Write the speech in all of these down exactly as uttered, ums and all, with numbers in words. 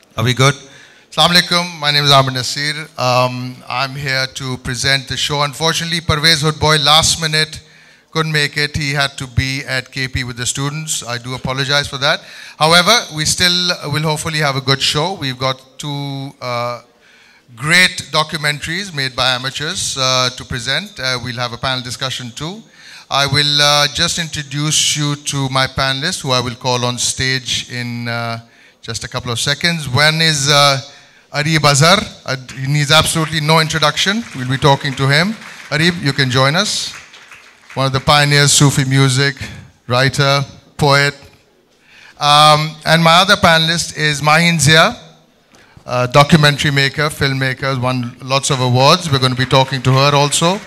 Are we good? Assalamu alaikum. My name is Ahmed Nasir. Um, I'm here to present the show. Unfortunately, Parvez Hoodboy last minute couldn't make it. He had to be at K P with the students. I do apologize for that. However, we still will hopefully have a good show. We've got two uh, great documentaries made by amateurs uh, to present. Uh, we'll have a panel discussion too. I will uh, just introduce you to my panelists, who I will call on stage in uh, just a couple of seconds. One is uh, Arib Azhar. Uh, he needs absolutely no introduction. We'll be talking to him. Arib, you can join us. One of the pioneers, Sufi music, writer, poet. Um, and my other panelist is Mahin Zia, a documentary maker, filmmaker, won lots of awards. We're going to be talking to her also.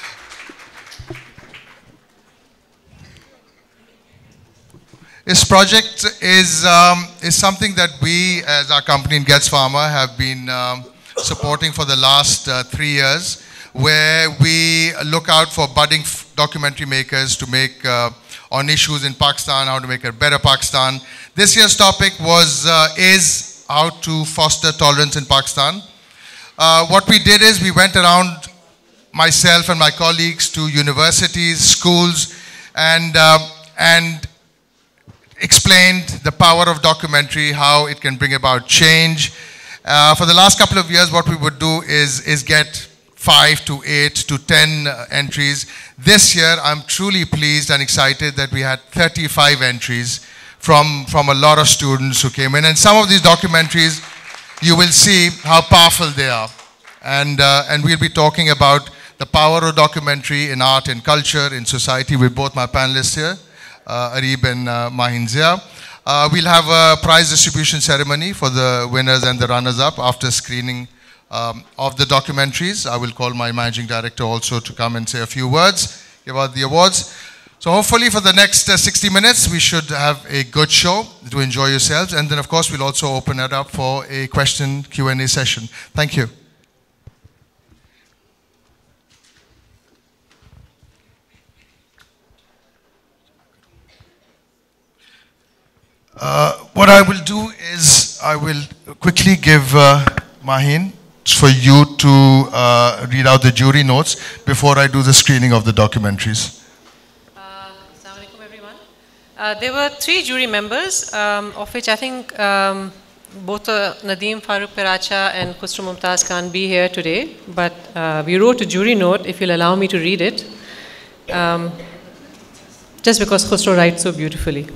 This project is, um, is something that we, as our company in Getz Pharma, have been um, supporting for the last uh, three years, where we look out for budding f documentary makers to make uh, on issues in Pakistan, how to make a better Pakistan. This year's topic was, uh, is how to foster tolerance in Pakistan. Uh, what we did is we went around, myself and my colleagues, to universities, schools, and, uh, and explained the power of documentary, how it can bring about change. Uh, for the last couple of years, what we would do is, is get five to eight to ten uh, entries. This year, I'm truly pleased and excited that we had thirty-five entries from, from a lot of students who came in. And some of these documentaries, you will see how powerful they are. And, uh, and we'll be talking about the power of documentary in art and culture, in society, with both my panelists here. Uh, Arib and uh, Mahin Zia. Uh, we'll have a prize distribution ceremony for the winners and the runners-up after screening um, of the documentaries. I will call my managing director also to come and say a few words about the awards. So hopefully for the next uh, sixty minutes, we should have a good show to enjoy yourselves. And then, of course, we'll also open it up for a question Q and A session. Thank you. Uh, what I will do is I will quickly give uh, Mahin for you to uh, read out the jury notes before I do the screening of the documentaries. Uh, Assalamu alaikum, everyone. Uh, there were three jury members, um, of which I think um, both uh, Nadeem Farooq Piracha and Khusro Mumtaz can't be here today, but uh, we wrote a jury note, if you'll allow me to read it, um, just because Khusro writes so beautifully.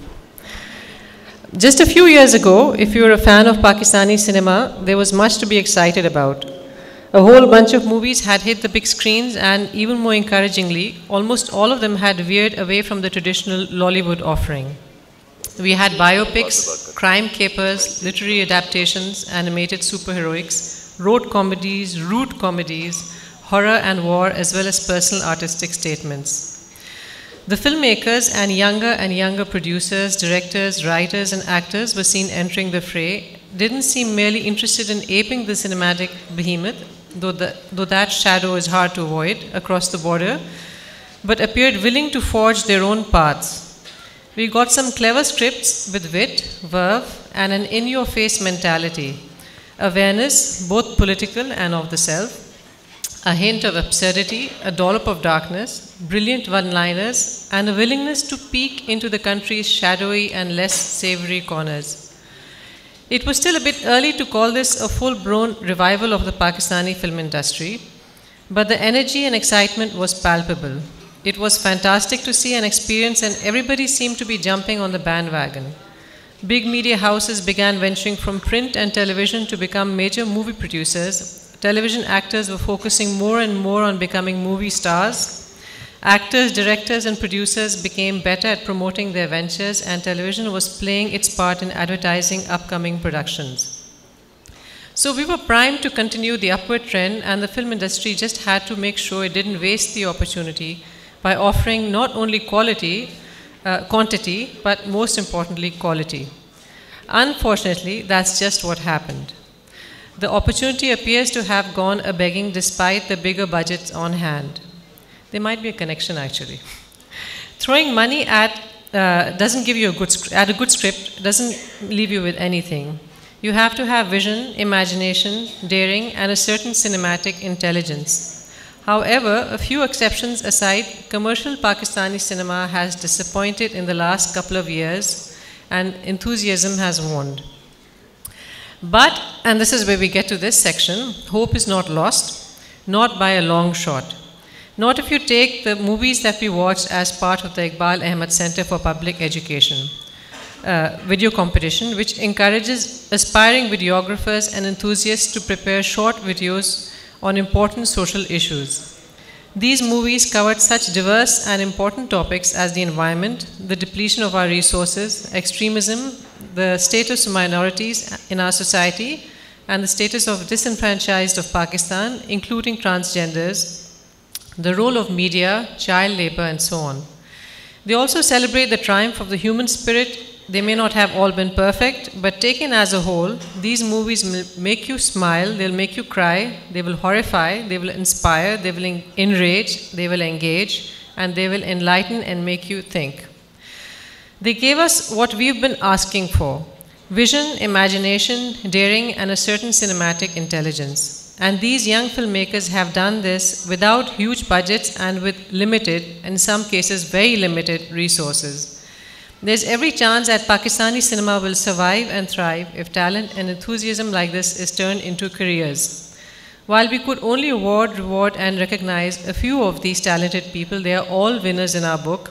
Just a few years ago, if you were a fan of Pakistani cinema, there was much to be excited about. A whole bunch of movies had hit the big screens, and even more encouragingly, almost all of them had veered away from the traditional Lollywood offering. We had biopics, crime capers, literary adaptations, animated superheroics, road comedies, root comedies, horror and war, as well as personal artistic statements. The filmmakers and younger and younger producers, directors, writers, and actors were seen entering the fray, didn't seem merely interested in aping the cinematic behemoth, though, the, though that shadow is hard to avoid across the border, but appeared willing to forge their own paths. We got some clever scripts with wit, verve, and an in-your-face mentality, awareness, both political and of the self, a hint of absurdity, a dollop of darkness, brilliant one-liners, and a willingness to peek into the country's shadowy and less savory corners. It was still a bit early to call this a full-blown revival of the Pakistani film industry, but the energy and excitement was palpable. It was fantastic to see and experience, and everybody seemed to be jumping on the bandwagon. Big media houses began venturing from print and television to become major movie producers. Television actors were focusing more and more on becoming movie stars. Actors, directors, and producers became better at promoting their ventures, and television was playing its part in advertising upcoming productions. So we were primed to continue the upward trend, and the film industry just had to make sure it didn't waste the opportunity by offering not only quality, uh, quantity, but most importantly, quality. Unfortunately, that's just what happened. The opportunity appears to have gone a-begging despite the bigger budgets on hand. There might be a connection, actually. Throwing money at uh, doesn't give you a good at a good script doesn't leave you with anything. You have to have vision, imagination, daring, and a certain cinematic intelligence. However, a few exceptions aside, commercial Pakistani cinema has disappointed in the last couple of years, and enthusiasm has waned. But, and this is where we get to this section, hope is not lost, not by a long shot. Not if you take the movies that we watched as part of the Iqbal Ahmed Center for Public Education uh, video competition, which encourages aspiring videographers and enthusiasts to prepare short videos on important social issues. These movies covered such diverse and important topics as the environment, the depletion of our resources, extremism, the status of minorities in our society, and the status of disenfranchised of Pakistan, including transgenders, the role of media, child labor, and so on. They also celebrate the triumph of the human spirit. They may not have all been perfect, but taken as a whole, these movies will make you smile, they'll make you cry, they will horrify, they will inspire, they will enrage, they will engage, and they will enlighten and make you think. They gave us what we've been asking for: vision, imagination, daring, and a certain cinematic intelligence. And these young filmmakers have done this without huge budgets and with limited, in some cases very limited, resources. There's every chance that Pakistani cinema will survive and thrive if talent and enthusiasm like this is turned into careers. While we could only award, reward, and recognize a few of these talented people, they are all winners in our book.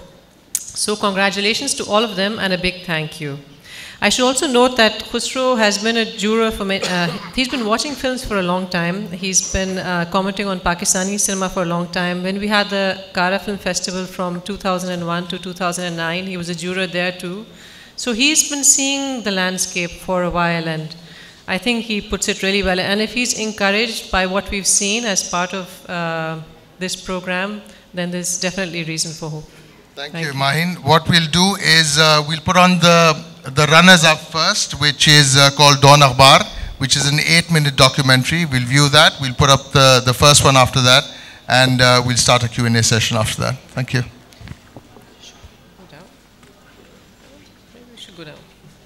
So congratulations to all of them and a big thank you. I should also note that Khusro has been a juror for many, uh, he's been watching films for a long time. He's been uh, commenting on Pakistani cinema for a long time. When we had the Kara Film Festival from two thousand one to two thousand nine, he was a juror there too. So he's been seeing the landscape for a while, and I think he puts it really well. And if he's encouraged by what we've seen as part of uh, this program, then there's definitely reason for hope. Thank, Thank you, you, Mahin. What we'll do is uh, we'll put on the the runners-up first, which is uh, called Dawn Akhbar, which is an eight-minute documentary. We'll view that. We'll put up the, the first one after that, and uh, we'll start a Q and A session after that. Thank you. Go down. Maybe we should go down.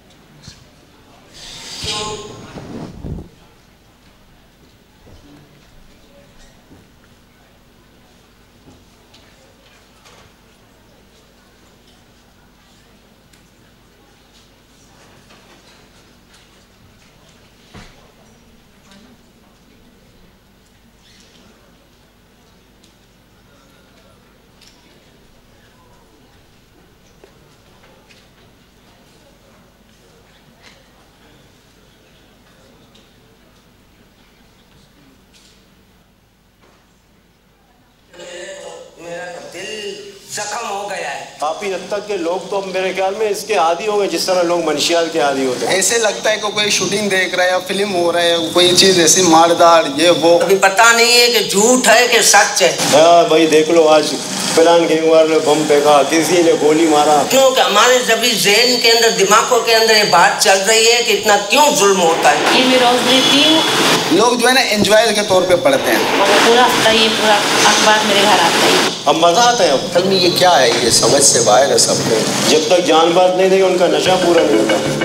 काफी हद तक के लोग तो मेरे ख्याल में इसके आदी हो गए, जिस तरह लोग मंशियात के आदी होते हैं। ऐसे लगता है कि कोई शूटिंग देख रहा है या फिल्म हो रहा है, कोई चीज ऐसी मारदार ये वो, अभी पता नहीं है कि झूठ है कि सच है। हाँ भाई देख लो, आज फिलान गैंगवार ने बम फेंका, किसी ने गोली मारा, क्योंकि हमारे जबी ज़हन के अंदर, दिमागों के अंदर ये बात चल रही है कि इतना क्यों जुल्म होता है। ये मैं रोज देती हूँ, लोग जो है ना एंजॉय के तौर पे पढ़ते हैं। पूरा हफ्ता ये पूरा अखबार मेरे घर आता है। अब मजा आता है। अब फिल्म में ये क्या है, ये समझ से बाहर है सबको। जब तक जान बात नहीं देगी उनका नशा पूरा नहीं होता।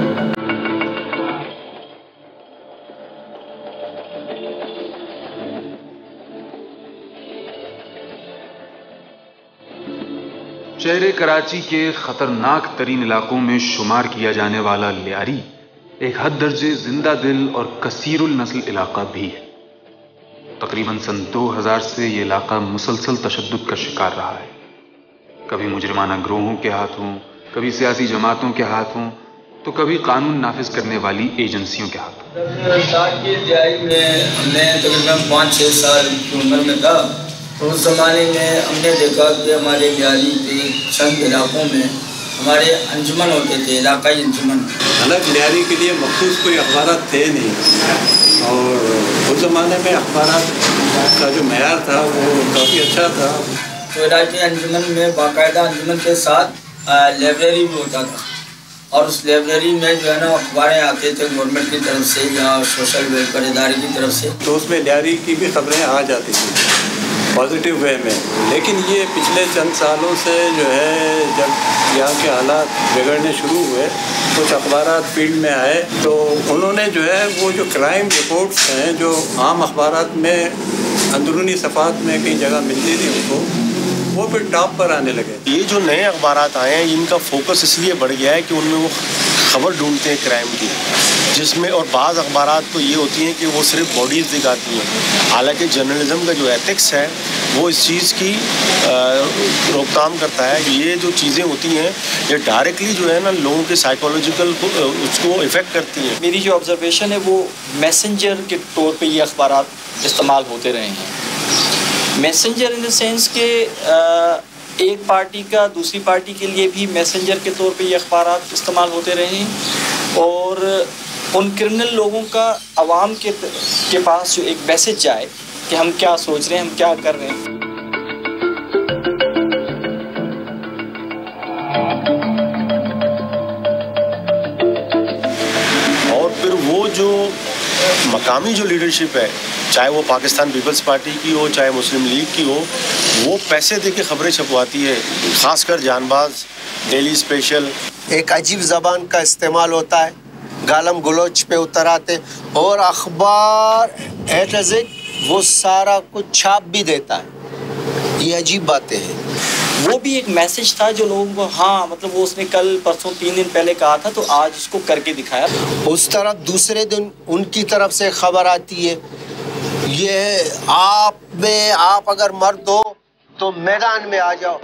शहर कराची के खतरनाक तरीन इलाकों में शुमार किया जाने वाला लियारी एक हद दर्जे जिंदा दिल और कसीरुल नस्ल इलाका भी है। तकरीबन सन दो हज़ार से ये इलाका मुसलसल तशद्दुद का शिकार रहा है। कभी मुजरिमाना ग्रोहों के हाथों, कभी सियासी जमातों के हाथों, तो कभी कानून नाफिज करने वाली एजेंसियों के हाथों। मैं तकरीबन पाँच छः साल की उम्र में था, तो उस ज़माने में हमने देखा कि हमारे लियारी के चंद इलाकों में हमारे अंजुमन होते थे, इलाकाई अंजुमन। अलग लियारी के लिए मखसूस कोई अखबार थे नहीं, और उस ज़माने में अखबार का जो मेयार था वो काफ़ी अच्छा था। तो इलाकाई अंजुमन में बाकायदा अंजुमन के साथ लाइब्रेरी भी होता था, और उस लाइब्रेरी में जो है ना अखबारें आते थे गवर्नमेंट की तरफ से या सोशल वेलफेयर इदारे की तरफ से, तो उसमें लियारी की भी खबरें आ जाती थी पॉजिटिव वे में। लेकिन ये पिछले चंद सालों से जो है, जब यहाँ के हालात बिगड़ने शुरू हुए, कुछ अखबारात फील्ड में आए, तो उन्होंने जो है वो जो क्राइम रिपोर्ट्स हैं जो आम अखबारात में अंदरूनी सफ़ात में कई जगह मिलती थी उनको, वो फिर टॉप पर आने लगे। ये जो नए अखबारात आए हैं इनका फोकस इसलिए बढ़ गया है कि उनमें वो खबर ढूंढते हैं क्राइम की, जिसमें और बाज़ अखबारात तो ये होती हैं कि वो सिर्फ बॉडीज़ दिखाती हैं। हालांकि जर्नलिज्म का जो एथिक्स है वो इस चीज़ की रोकथाम करता है। ये जो चीज़ें होती हैं ये डायरेक्टली जो है ना लोगों के साइकोलॉजिकल को उसको इफ़ेक्ट करती हैं। मेरी जो ऑब्जर्वेशन है वो मैसेंजर के तौर पे ये अखबारात इस्तेमाल होते रहे हैं। मैसेंजर इन द सेंस के एक पार्टी का दूसरी पार्टी के लिए भी मैसेंजर के तौर पे ये अखबारात इस्तेमाल होते रहे हैं, और उन क्रिमिनल लोगों का आवाम के के पास जो एक मैसेज जाए कि हम क्या सोच रहे हैं, हम क्या कर रहे हैं। और फिर वो जो मकामी जो लीडरशिप है, चाहे वो पाकिस्तान पीपल्स पार्टी की हो चाहे मुस्लिम लीग की हो, वो पैसे दे के खबरें छपवाती है, खासकर जानबाज, डेली स्पेशल। एक अजीब ज़बान का इस्तेमाल होता है, गालम गलोच पे उतर आते, और अखबार एट वो सारा कुछ छाप भी देता है। ये अजीब बातें हैं। वो भी एक मैसेज था जो लोगों को, हाँ मतलब वो उसने कल परसों तीन दिन पहले कहा था तो आज उसको करके दिखाया। उस तरफ दूसरे दिन उनकी तरफ से खबर आती है, ये आप में आप अगर मर्द हो तो मैदान में आ जाओ।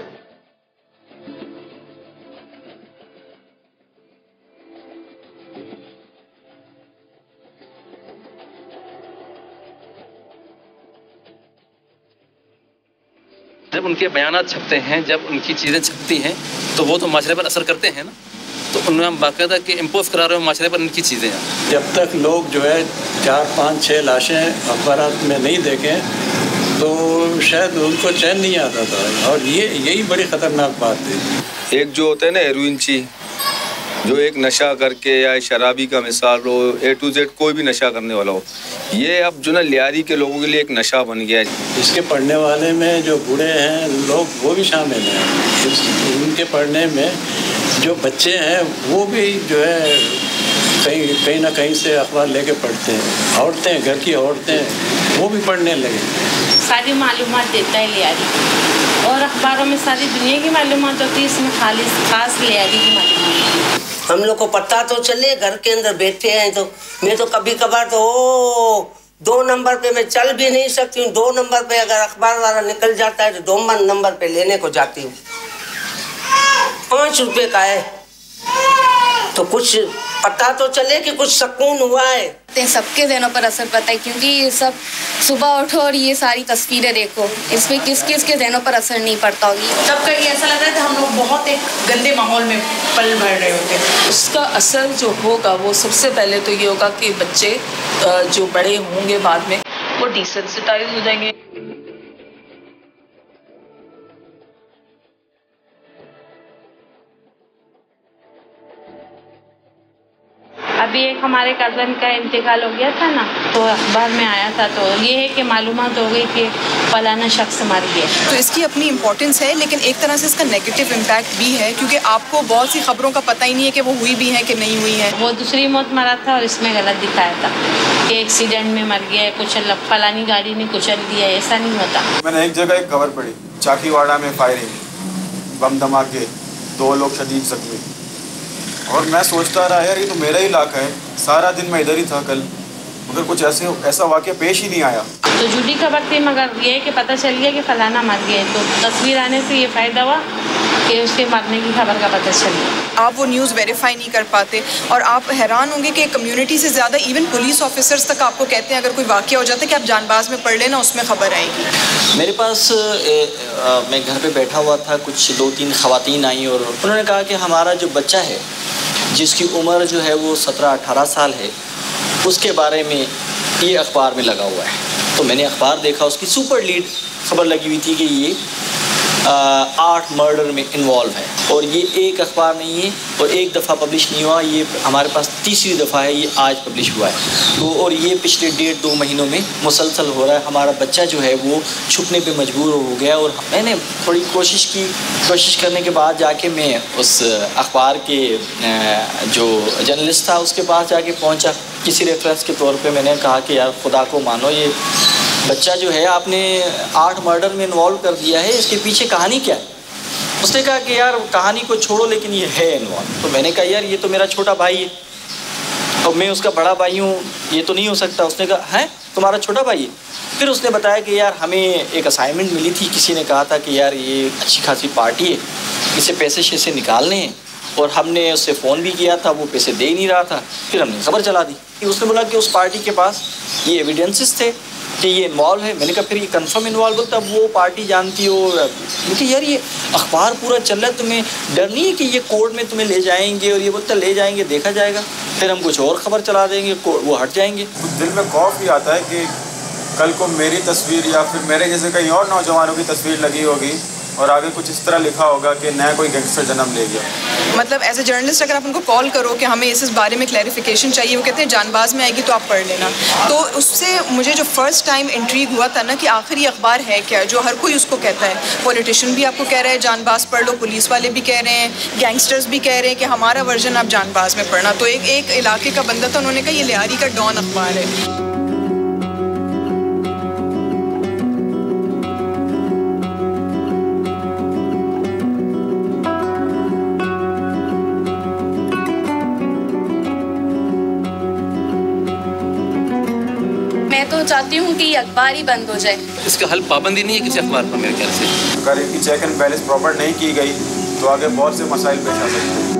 जब उनके बयानात छपते हैं, जब उनकी चीज़ें छपती हैं तो वो तो माशरे पर असर करते हैं ना, तो उन्हें हम बाकायदा के इम्पोज करा रहे हो माशरे पर उनकी चीज़ें हैं। जब तक लोग जो है चार पाँच छः लाशें अखबारात में नहीं देखें तो शायद उनको चैन नहीं आता था, और ये यही बड़ी ख़तरनाक बात थी। एक जो होता है ना हेरोइन, जो एक नशा करके या शराबी का मिसाल हो, ए टू जेड कोई भी नशा करने वाला हो, ये अब जो ना लियारी के लोगों के लिए एक नशा बन गया है। इसके पढ़ने वाले में जो बूढ़े हैं लोग वो भी शामिल हैं। उनके पढ़ने में जो बच्चे हैं वो भी जो है कहीं कहीं ना कहीं से अखबार लेके पढ़ते हैं। औरतें, घर की औरतें वो भी पढ़ने लगे। सारी मालूमात देता है लियारी, और अखबारों में सारी दुनिया की मालूमात होती है, इसमें खाली खास लियारी की मालूमात। हम लोग को पता तो चले, घर के अंदर बैठे हैं तो मैं तो कभी कभार तो ओ दो नंबर पे मैं चल भी नहीं सकती हूँ। दो नंबर पे अगर अखबार वाला निकल जाता है तो दो नंबर पे लेने को जाती हूँ। पाँच रुपए का है तो कुछ पता तो चले कि कुछ सुकून हुआ है। सबके ज़हनों पर असर पड़ता है, क्योंकि ये सब सुबह उठो और ये सारी तस्वीरें देखो, इसमें किस किस के ज़हनों पर असर नहीं पड़ता होगी। सबका ये ऐसा लग रहा है कि हम लोग बहुत एक गंदे माहौल में पल भर रहे होते हैं। उसका असर जो होगा वो सबसे पहले तो ये होगा कि बच्चे जो बड़े होंगे बाद में वो डिसेंसिटाइज हो जाएंगे। अभी एक हमारे कज़न का इंतकाल हो गया था ना, तो अखबार में आया था, तो ये है कि मालूमात हो गई कि फलाना शख्स मर गया। तो इसकी अपनी इम्पोर्टेंस है, लेकिन एक तरह से इसका नेगेटिव इम्पैक्ट भी है, क्योंकि आपको बहुत सी खबरों का पता ही नहीं है कि वो हुई भी है कि नहीं हुई है। वो दूसरी मौत मरा था और इसमें गलत दिखाया था कि एक्सीडेंट में मर गया है, कुचल फलानी गाड़ी ने कुचल दिया, ऐसा नहीं होता। मैंने एक जगह एक खबर पढ़ी, चाकीवाड़ा में फायरिंग, बम धमाके, दो लोग शदीद जख्मी, और मैं सोचता रहा यार ये तो मेरा ही इलाका है, सारा दिन मैं इधर ही था कल, मगर कुछ ऐसे ऐसा वाक़या पेश ही नहीं आया। तो झूठी खबर थी, मगर ये कि पता चल गया कि फलाना मर गया, तो तस्वीर आने से ये फ़ायदा हुआ कि उसके मरने की खबर का पता चल गया। आप वो न्यूज़ वेरीफाई नहीं कर पाते, और आप हैरान होंगे कि कम्युनिटी से ज़्यादा इवन पुलिस ऑफिसर्स तक आपको कहते हैं अगर कोई वाक़या हो जाता है कि आप जानबाज में पढ़ लेना, उसमें ख़बर आएगी। मेरे पास ए, आ, मैं घर पे बैठा हुआ था, कुछ दो तीन ख़वातीन आई और उन्होंने कहा कि हमारा जो बच्चा है जिसकी उम्र जो है वो सत्रह अठारह साल है, उसके बारे में ये अखबार में लगा हुआ है। तो मैंने अखबार देखा, उसकी सुपर लीड खबर लगी हुई थी कि ये आठ मर्डर में इन्वॉल्व है। और ये एक अखबार नहीं है और एक दफ़ा पब्लिश नहीं हुआ, ये हमारे पास तीसरी दफ़ा है ये आज पब्लिश हुआ है। तो और ये पिछले डेढ़ दो महीनों में मुसलसल हो रहा है। हमारा बच्चा जो है वो छुपने पे मजबूर हो गया और मैंने थोड़ी कोशिश की, कोशिश करने के बाद जाके मैं उस अखबार के जो जर्नलिस्ट था उसके पास जाके पहुंचा। किसी रेफरेंस के तौर पे मैंने कहा कि यार खुदा को मानो, ये बच्चा जो है आपने आठ मर्डर में इन्वॉल्व कर दिया है, इसके पीछे कहानी क्या है? उसने कहा कि यार कहानी को छोड़ो लेकिन ये है इन्वॉल्व। तो मैंने कहा यार ये तो मेरा छोटा भाई है और मैं उसका बड़ा भाई हूँ, ये तो नहीं हो सकता। उसने कहा है तुम्हारा छोटा भाई है? फिर उसने बताया कि यार हमें एक असाइनमेंट मिली थी, किसी ने कहा था कि यार ये अच्छी खासी पार्टी है, इसे पैसे शैसे निकालने हैं और हमने उससे फ़ोन भी किया था, वो पैसे दे ही नहीं रहा था। फिर हमने खबर चला दी। उसने बोला कि उस पार्टी के पास ये एविडेंसेस थे कि ये इन्वॉल्व है। मैंने कहा फिर ये कंफर्म इन्वॉल्व हो तब वो पार्टी जानती हो? क्योंकि यार ये अखबार पूरा चल रहा है, तुम्हें डर नहीं है कि ये कोर्ट में तुम्हें ले जाएंगे? और ये बोलता ले जाएंगे, देखा जाएगा, फिर हम कुछ और ख़बर चला देंगे, वो हट जाएंगे। दिल में खौफ भी आता है कि कल को मेरी तस्वीर या फिर मेरे जैसे कहीं और नौजवानों की तस्वीर लगी होगी और आगे कुछ इस तरह लिखा होगा कि नया कोई गैंगस्टर जन्म ले गया। मतलब एज ए जर्नलिस्ट अगर आप उनको कॉल करो कि हमें इस इस बारे में क्लैरिफिकेशन चाहिए, वो कहते हैं जानबाज में आएगी तो आप पढ़ लेना। तो उससे मुझे जो फर्स्ट टाइम इंट्रीग हुआ था ना कि आखिर ये अखबार है क्या, जो हर कोई उसको कहता है। पॉलिटिशियन भी आपको कह रहा है जानबाज पढ़ लो, पुलिस वाले भी कह रहे हैं, गैंगस्टर्स भी कह रहे हैं कि हमारा वर्जन आप जानबाज में पढ़ना। तो एक एक इलाके का बंदा था, उन्होंने कहा ये लियारी का डॉन अखबार है। तो चाहती हूँ कि ये अखबार ही बंद हो जाए। इसका हल पाबंदी नहीं है किसी अखबार पर मेरे ख्याल से। अगर इनकी चेक एंड बैलेंस प्रॉपर नहीं की गई तो आगे बहुत से मसाइल पेश आ सकते हैं।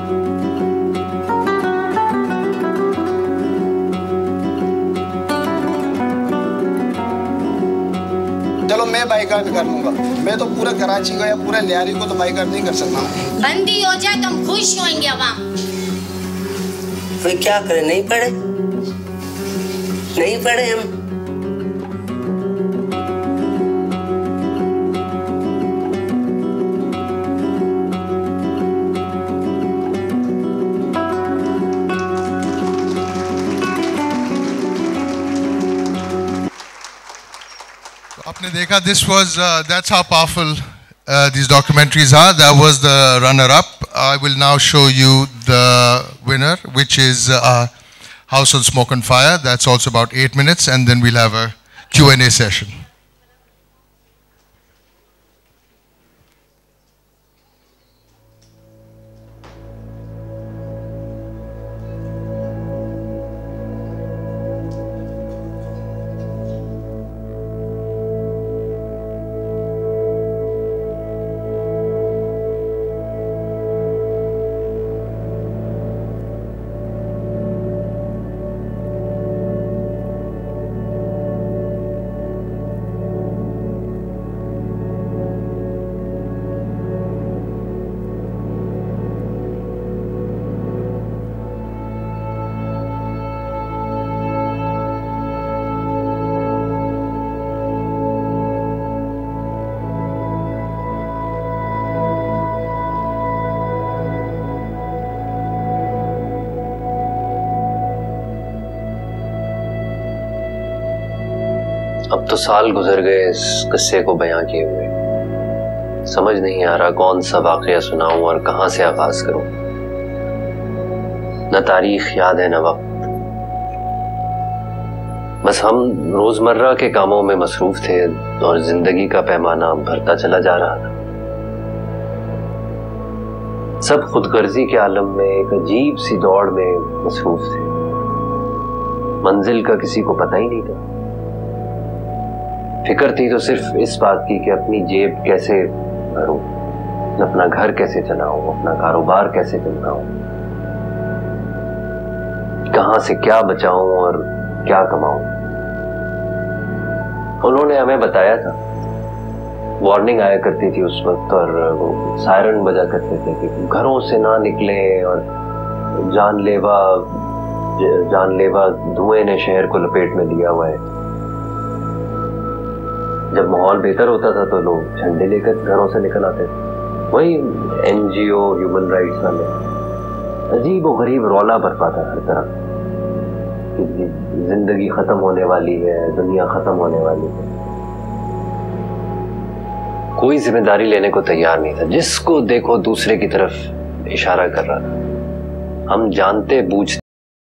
चलो मैं बाइकाट कर लूंगा, मैं तो पूरा कराची को या पूरा लियारी को तो बाइकाट नहीं कर सकता। बंदी हो जाए तो हम खुश होंगे अवाम। फिर क्या करें, नहीं पढ़े नहीं पढ़े हम। आपने देखा, this was uh, that's how powerful uh, these documentaries are. That was the runner-up. I will now show you the winner, which is uh, House on Smoke and Fire. That's also about eight minutes, and then we'll have a Q and A session. अब तो साल गुजर गए इस किस्से को बयां किए हुए। समझ नहीं आ रहा कौन सा वाकया सुनाऊं और कहां से आगाज करूं। न तारीख याद है न वक्त। बस हम रोजमर्रा के कामों में मसरूफ थे और जिंदगी का पैमाना भरता चला जा रहा था। सब खुदगर्जी के आलम में एक अजीब सी दौड़ में मसरूफ थे। मंजिल का किसी को पता ही नहीं था। फिक्र थी तो सिर्फ इस बात की कि अपनी जेब कैसे भरूं, अपना घर कैसे चलाऊं, अपना कारोबार कैसे चलाऊं, कहां से क्या बचाऊं और क्या कमाऊं। उन्होंने हमें बताया था, वार्निंग आया करती थी उस वक्त और वो सायरन बजा करते थे कि घरों से ना निकले और जानलेवा जानलेवा धुएं ने शहर को लपेट में लिया हुआ है। जब माहौल बेहतर होता था तो लोग झंडे लेकर घरों से निकल आते थे। वही एनजीओ, ह्यूमन राइट्स वाले अजीब और गरीब रौला बरपा था हर तरफ कि जिंदगी खत्म होने वाली है, दुनिया खत्म होने वाली है। कोई जिम्मेदारी लेने को तैयार नहीं था। जिसको देखो दूसरे की तरफ इशारा कर रहा था। हम जानते बूझते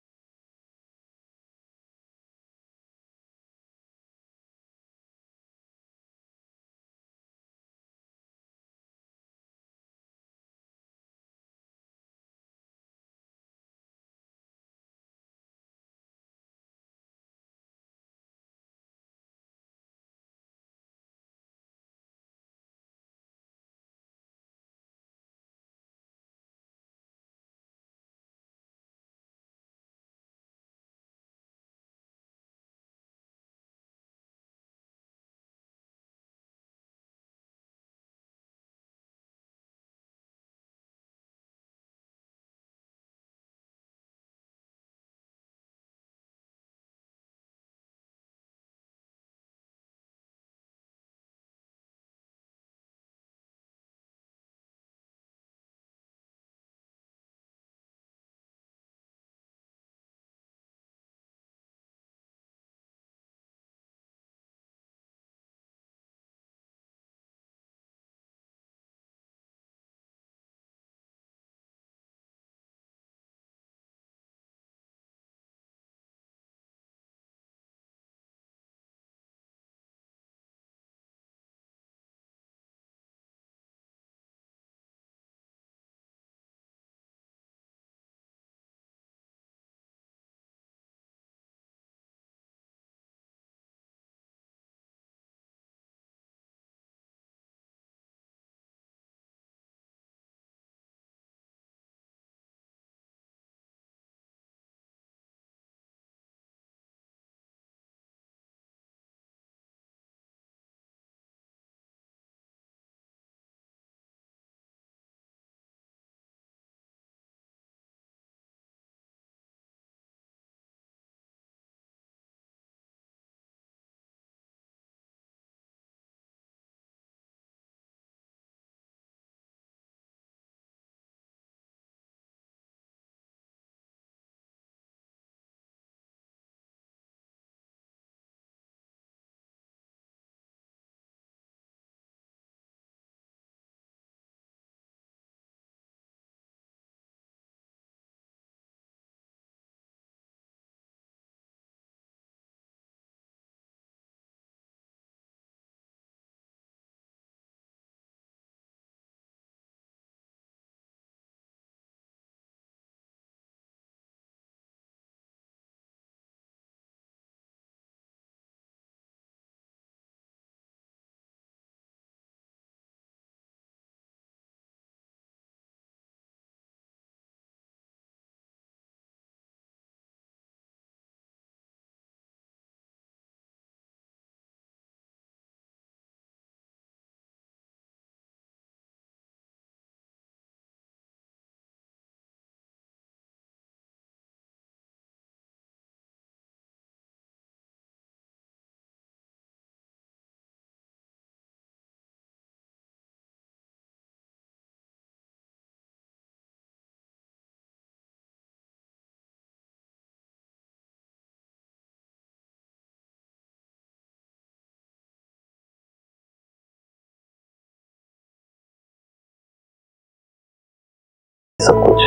सब कुछ,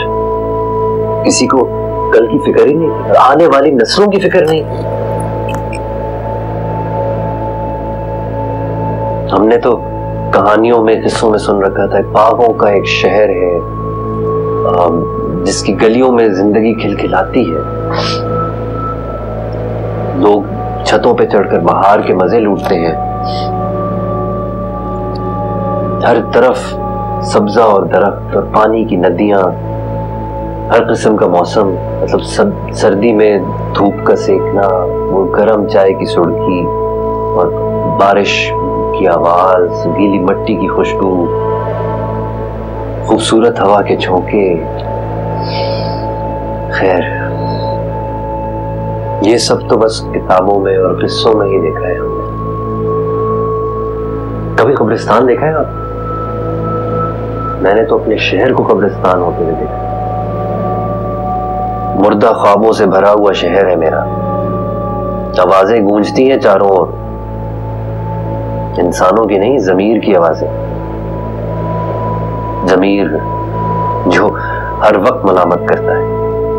किसी को कल की फिक्र ही नहीं, आने वाली नस्लों की फिक्र नहीं। हमने तो कहानियों में, किस्सों में सुन रखा था बागों का एक शहर है जिसकी गलियों में जिंदगी खिलखिलाती है। लोग छतों पे चढ़कर बाहर के मजे लूटते हैं। हर तरफ सब्जा और दरख्त और पानी की नदियां, हर किस्म का मौसम, मतलब सब, सर्दी में धूप का सेकना, वो गर्म चाय की सुर्खी और बारिश की आवाज, गीली मिट्टी की खुशबू, खूबसूरत हवा के झोंके। खैर, ये सब तो बस किताबों में और किस्सों में ही देखा है हमने। कभी कब्रिस्तान देखा है आप? मैंने तो अपने शहर को कब्रिस्तान होते हुए देखा। मुर्दा ख्वाबों से भरा हुआ शहर है मेरा। आवाजें गूंजती हैं चारों ओर, इंसानों की नहीं, जमीर की आवाजें। जमीर जो हर वक्त मलामत करता है।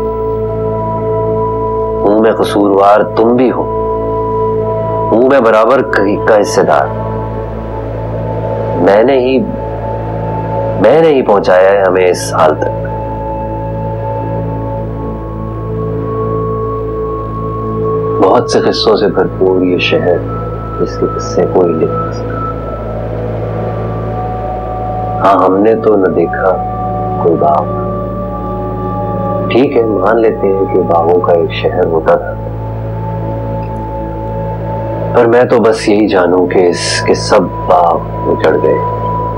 हूं मैं कसूरवार, तुम भी हो। हूं मैं बराबर का हिस्सेदार। मैंने ही मैंने ही पहुंचाया है हमें इस हाल तक। बहुत से किस्सों से भरपूर ये शहर, इसके किस्से कोई लिख नहीं सकता। हाँ, हमने तो न देखा कोई बाग। ठीक है, मान लेते हैं कि बागों का एक शहर होता था, पर मैं तो बस यही जानूं कि इसके सब बाग उजड़ गए।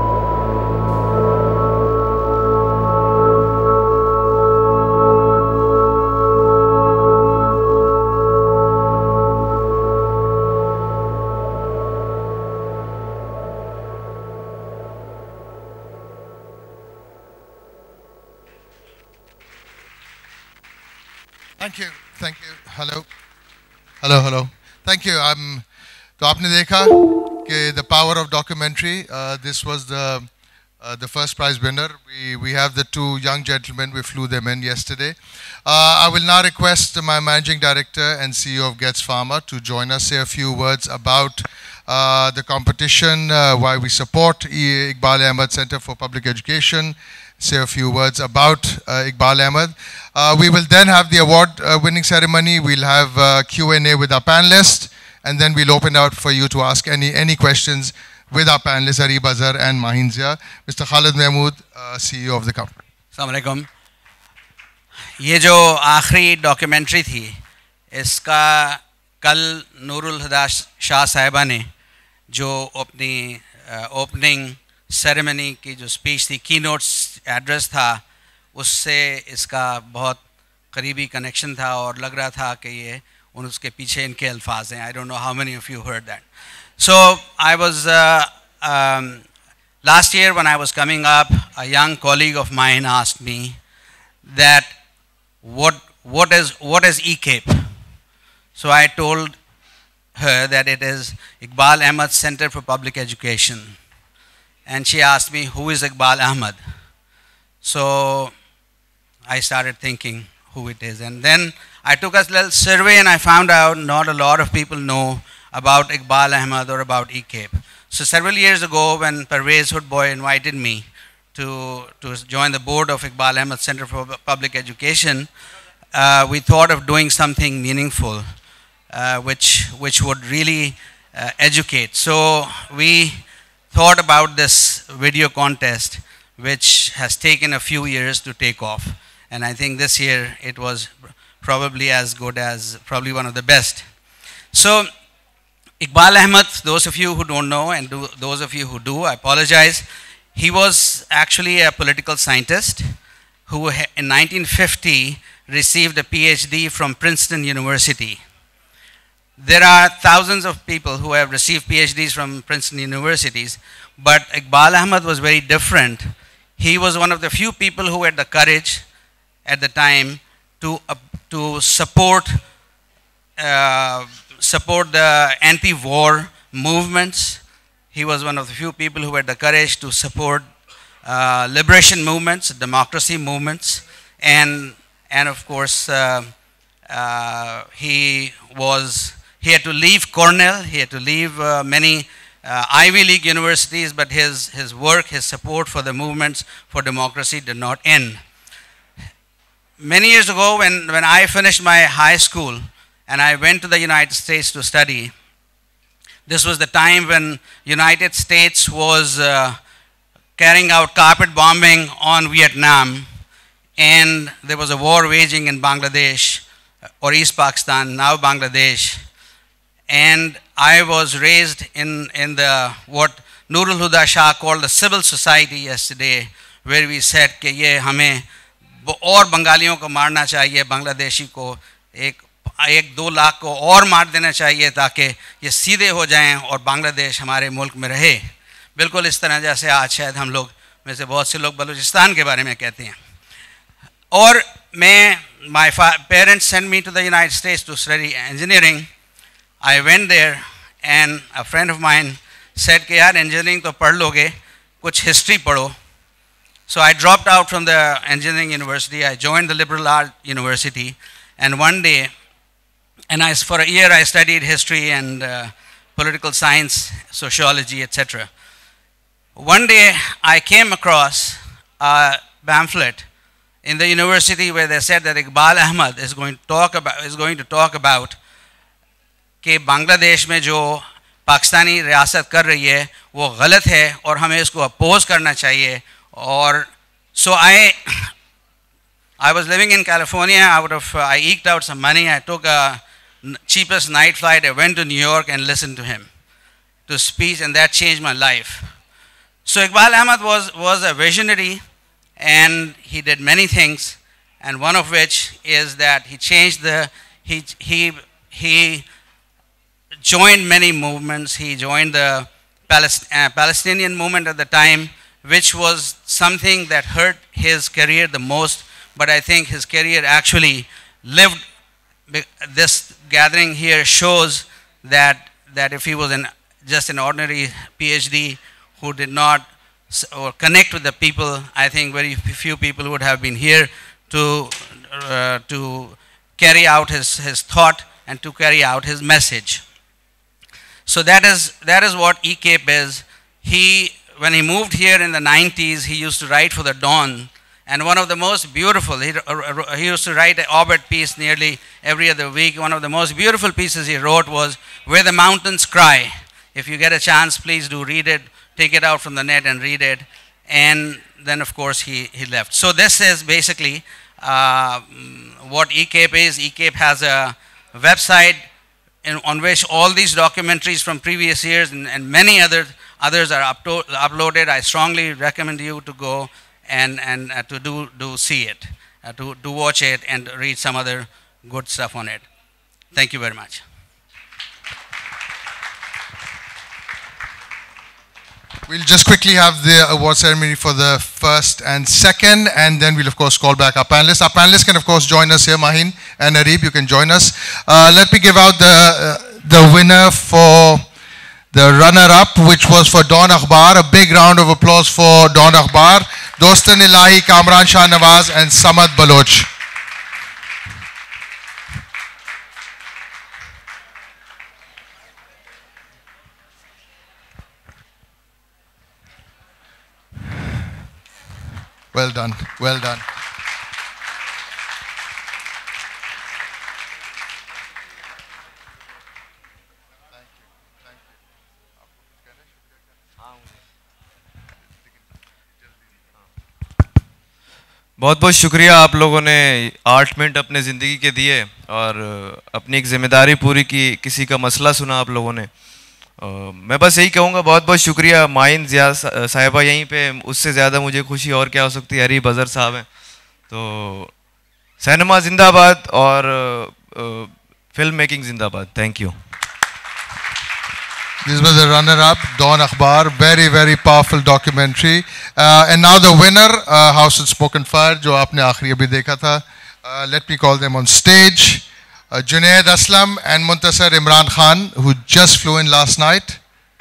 Thank you, thank you. Hello, hello, hello. Thank you. I'm. तो आपने देखा कि the power of documentary. Uh, this was the uh, the first prize winner. We we have the two young gentlemen. We flew them in yesterday. Uh, I will now request my managing director and C E O of Getz Pharma to join us. Say a few words about uh, the competition, uh, why we support Iqbal Ahmed Center for Public Education. Say a few words about uh, Iqbal Ahmed. Uh, we will then have the award uh, winning ceremony. We'll have uh, Q and A with our panelists, and then we'll open out for you to ask any any questions with our panelists, Arib Azhar and Mahin Zia. Mister Khalid Mahmood, uh, C E O of the company. Assalamu alaikum. ये जो आखिरी documentary थी, इसका कल नूरुल हुदा शाह साहिबा ने जो अपनी ओपनिंग सेरेमनी की जो स्पीच थी, की नोट्स एड्रेस था, उससे इसका बहुत करीबी कनेक्शन था और लग रहा था कि ये उन उसके पीछे इनके अल्फाज हैं. I don't know how many of you heard that. So I was last year when I was coming up, a young colleague of mine asked me that what what is what is E CAPE. So I told her that it is Iqbal Ahmed Center for Public Education, and she asked me, who is Iqbal Ahmed? So I started thinking who it is, and then I took a little survey and I found out not a lot of people know about Iqbal Ahmed or about E CAPE. So several years ago, when Parvez Hoodboy invited me to, to join the board of Iqbal Ahmed Center for Public Education, uh, we thought of doing something meaningful, uh, which, which would really uh, educate. So we thought about this video contest, which has taken a few years to take off. And I think this year it was probably as good as, probably one of the best. So Iqbal Ahmed, those of you who don't know and do, those of you who do, I apologize. He was actually a political scientist who in nineteen fifty received a PhD from Princeton University. There are thousands of people who have received PhDs from Princeton universities, but Iqbal Ahmed was very different. He was one of the few people who had the courage at the time to, uh, to support, uh, support the anti-war movements. He was one of the few people who had the courage to support uh, liberation movements, democracy movements, and, and of course, uh, uh, he was, he had to leave Cornell, he had to leave uh, many uh, Ivy League universities, but his, his work, his support for the movements for democracy did not end. Many years ago, when, when I finished my high school and I went to the United States to study, this was the time when United States was uh, carrying out carpet bombing on Vietnam, and there was a war waging in Bangladesh, or East Pakistan, now Bangladesh. And I was raised in, in the, what Nurul Huda Shah called the civil society yesterday, where we said कि ये हमें और बंगालियों को मारना चाहिए, बांग्लादेशी को एक एक दो लाख को और मार देना चाहिए ताकि ये सीधे हो जाएं और बांग्लादेश हमारे मुल्क में रहे. बिल्कुल इस तरह जैसे आज शायद हम लोग में से बहुत से लोग बलूचिस्तान के बारे में कहते हैं। और मैं, my parents sent me to the United States to study engineering. I went there and a friend of mine said कि यार engineering तो पढ़ लोगे, कुछ history पढ़ो. So I dropped out from the engineering university. I joined the liberal arts university, and one day, and I, for a year I studied history and uh, political science, sociology, et cetera. One day I came across a pamphlet in the university where they said that Iqbal Ahmed is going to talk about is going to talk about कि बांग्लादेश में जो पाकिस्तानी रियासत कर रही है वो गलत है और हमें इसको अपोज करना चाहिए. और so I I was living in California. Out of uh, I eked out some money. I took a cheapest night flight. I went to New York and listened to him, to speech, and that changed my life. So Iqbal Ahmed was was a visionary, and he did many things, and one of which is that he changed the he he he joined many movements. He joined the Palest, uh, Palestinian movement at the time, which was something that hurt his career the most, but I think his career actually lived. This gathering here shows that that if he was an just an ordinary PhD who did not or connect with the people, I think very few people would have been here to uh, to carry out his his thought and to carry out his message. So that is that is what E CAPE is. He when he moved here in the nineties, he used to write for the Dawn, and one of the most beautiful, he, he used to write an obit piece nearly every other week. One of the most beautiful pieces he wrote was Where the Mountains Cry. If you get a chance, please do read it, take it out from the net and read it. And then of course he, he left. So this is basically uh, what E CAPE is. E CAPE has a website in, on which all these documentaries from previous years and, and many other, others are up to, uploaded. I strongly recommend you to go and, and uh, to do, do see it, uh, to, to watch it and read some other good stuff on it. Thank you very much. We'll just quickly have the award ceremony for the first and second, and then we'll of course call back our panelists. Our panelists can of course join us here, Mahin and Arib, you can join us. Uh, let me give out the, uh, the winner for the runner-up, which was for Dawn Akhbar. A big round of applause for Dawn Akhbar, Dostan Ilahi, Kamran Shah Nawaz and Samad Baloch. Well done, well done. बहुत बहुत शुक्रिया आप लोगों ने आठ minute अपने ज़िंदगी के दिए और अपनी एक जिम्मेदारी पूरी की, किसी का मसला सुना आप लोगों ने. मैं बस यही कहूँगा बहुत बहुत शुक्रिया. माइन ज़िया साहिबा यहीं पे, उससे ज़्यादा मुझे खुशी और क्या हो सकती है. अरीब अज़हर साहब हैं. तो सिनेमा जिंदाबाद और फिल्म मेकिंग जिंदाबाद. Thank you. This was the runner-up, Dawn Akhbar, very very powerful documentary. Uh, and now the winner, uh, House of Smoke and Fire, जो आपने आखिरी अभी देखा था. Uh, let me call them on stage. Uh, Junaid Aslam and Muntasir Imran Khan, who just flew in last night.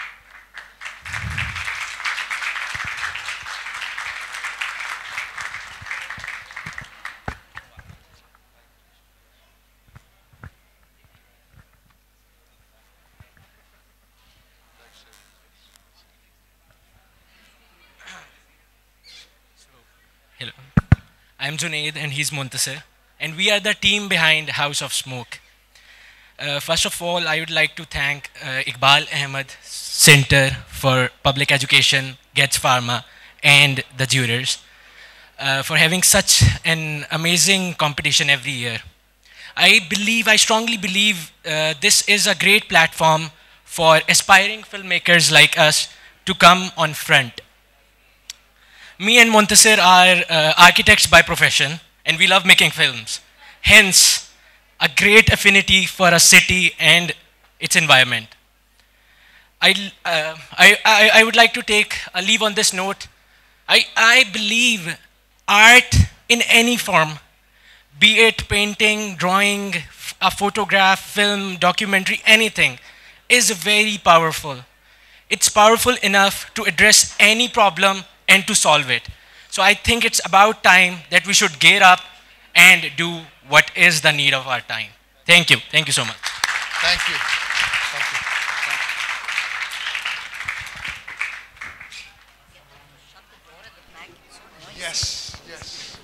Hello, I'm Junaid and he's Muntasir, and we are the team behind House of Smoke. Uh, first of all, I would like to thank uh, Iqbal Ahmed Center for Public Education, Getz Pharma, and the jurors uh, for having such an amazing competition every year. I believe, I strongly believe uh, this is a great platform for aspiring filmmakers like us to come on front. Me and Muntasir are uh, architects by profession, and we love making films. Hence, a great affinity for a city and its environment. I, uh, I, I, I would like to take a leave on this note. I, I believe art in any form, be it painting, drawing, a photograph, film, documentary, anything, is very powerful. It's powerful enough to address any problem and to solve it. So I think it's about time that we should gear up and do what is the need of our time. Thank you. Thank you so much. Thank you. Thank you. Yes, yes.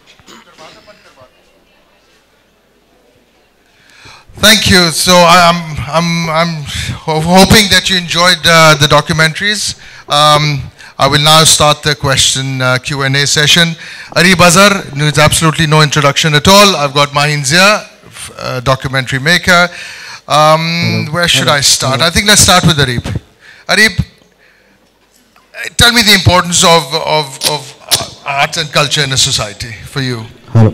Thank you. So I'm, I'm, I'm ho- hoping that you enjoyed uh, the documentaries. Um, I will now start the question uh, Q and A session. Arib Azhar needs absolutely no introduction at all. I've got Mahin Zia, uh, documentary maker. Um, where should Hello. I start? Hello. I think let's start with Arib. Arib, tell me the importance of, of, of art and culture in a society for you. Hello.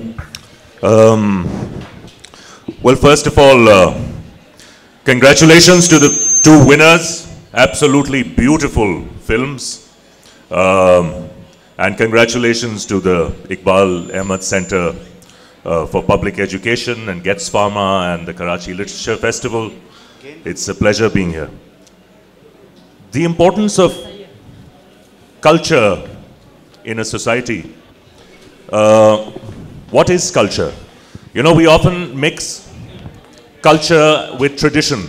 Um, well, first of all, uh, congratulations to the two winners. Absolutely beautiful films. Um, and congratulations to the Iqbal Ahmed Center uh, for Public Education and Gets Pharma and the Karachi Literature Festival. It's a pleasure being here. The importance of culture in a society. Uh, what is culture? You know, we often mix culture with tradition.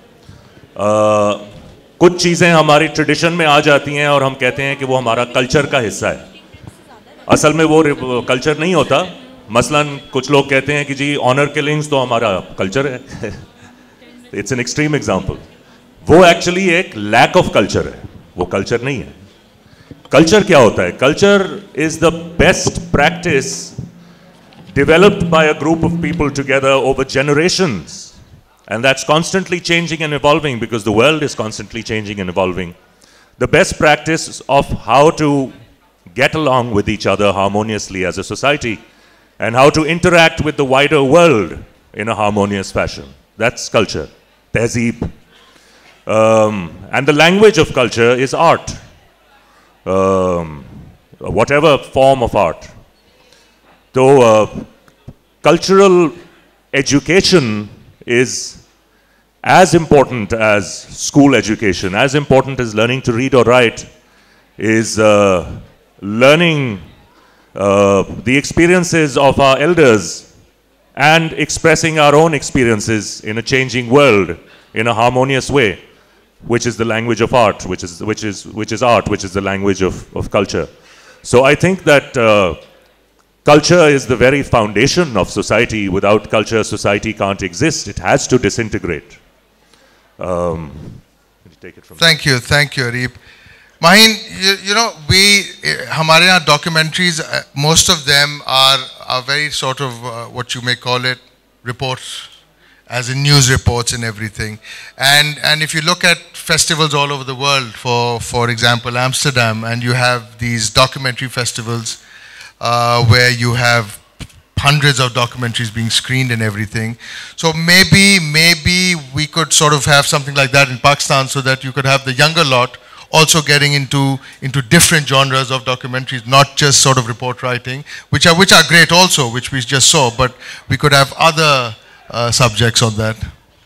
Uh, कुछ चीज़ें हमारी tradition में आ जाती हैं और हम कहते हैं कि वो हमारा कल्चर का हिस्सा है. असल में वो कल्चर नहीं होता. मसलन कुछ लोग कहते हैं कि जी ऑनर किलिंग्स तो हमारा कल्चर है. It's an extreme example. वो एक्चुअली एक लैक ऑफ कल्चर है. वो कल्चर नहीं है. कल्चर क्या होता है? Culture is the best practice developed by a group of people together over generations. And that's constantly changing and evolving because the world is constantly changing and evolving. The best practice of how to get along with each other harmoniously as a society and how to interact with the wider world in a harmonious fashion. That's culture. Tehzeeb. Um, and the language of culture is art. Um, whatever form of art. So, uh, cultural education is as important as school education, as important as learning to read or write, is uh, learning uh, the experiences of our elders and expressing our own experiences in a changing world in a harmonious way, which is the language of art, which is, which is, which is art, which is the language of, of culture. So I think that uh, culture is the very foundation of society. Without culture, society can't exist. It has to disintegrate. Um, take it from thank you, thank you, Arib. Mahin, you, you know, we, hamare yahan documentaries, uh, most of them are, are very sort of uh, what you may call it, reports, as in news reports and everything. And, and if you look at festivals all over the world, for, for example, Amsterdam, and you have these documentary festivals, Uh, where you have hundreds of documentaries being screened and everything. So maybe, maybe we could sort of have something like that in Pakistan so that you could have the younger lot also getting into, into different genres of documentaries, not just sort of report writing, which are, which are great also, which we just saw, but we could have other uh, subjects on that.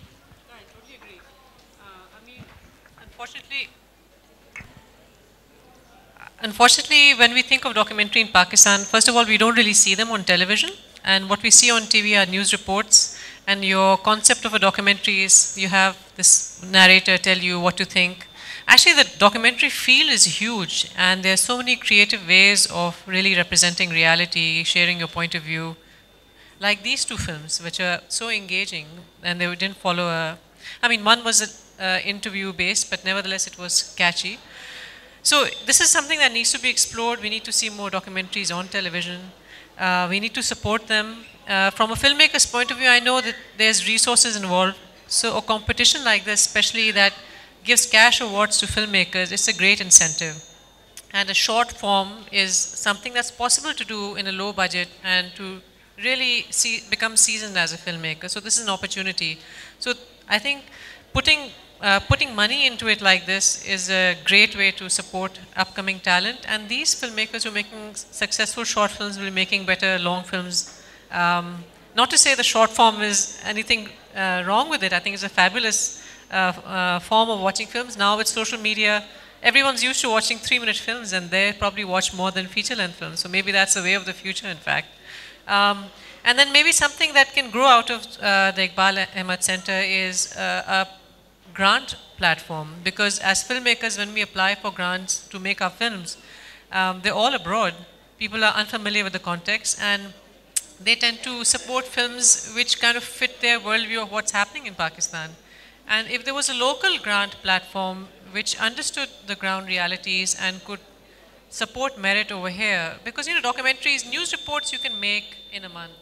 Unfortunately, when we think of documentary in Pakistan, first of all, we don't really see them on television. And what we see on T V are news reports. And your concept of a documentary is you have this narrator tell you what to think. Actually, the documentary field is huge. And there are so many creative ways of really representing reality, sharing your point of view. Like these two films, which are so engaging. And they didn't follow a... I mean, one was uh, interview-based, but nevertheless, it was catchy. So this is something that needs to be explored. We need to see more documentaries on television. Uh, we need to support them. Uh, from a filmmaker's point of view, I know that there's resources involved. So a competition like this, especially that gives cash awards to filmmakers, it's a great incentive. And a short form is something that's possible to do in a low budget and to really see, become seasoned as a filmmaker. So this is an opportunity. So I think putting uh, putting money into it like this is a great way to support upcoming talent, and these filmmakers who are making successful short films will be making better long films. Um, not to say the short form is anything uh, wrong with it. I think it's a fabulous uh, uh, form of watching films. Now with social media, everyone's used to watching three-minute films, and they probably watch more than feature-length films. So maybe that's the way of the future, in fact. Um, and then maybe something that can grow out of uh, the Iqbal Ahmed Center is uh, a grant platform, because as filmmakers, when we apply for grants to make our films, um, they're all abroad. People are unfamiliar with the context, and they tend to support films which kind of fit their worldview of what's happening in Pakistan. And if there was a local grant platform which understood the ground realities and could support merit over here, because you know, documentaries, news reports you can make in a month.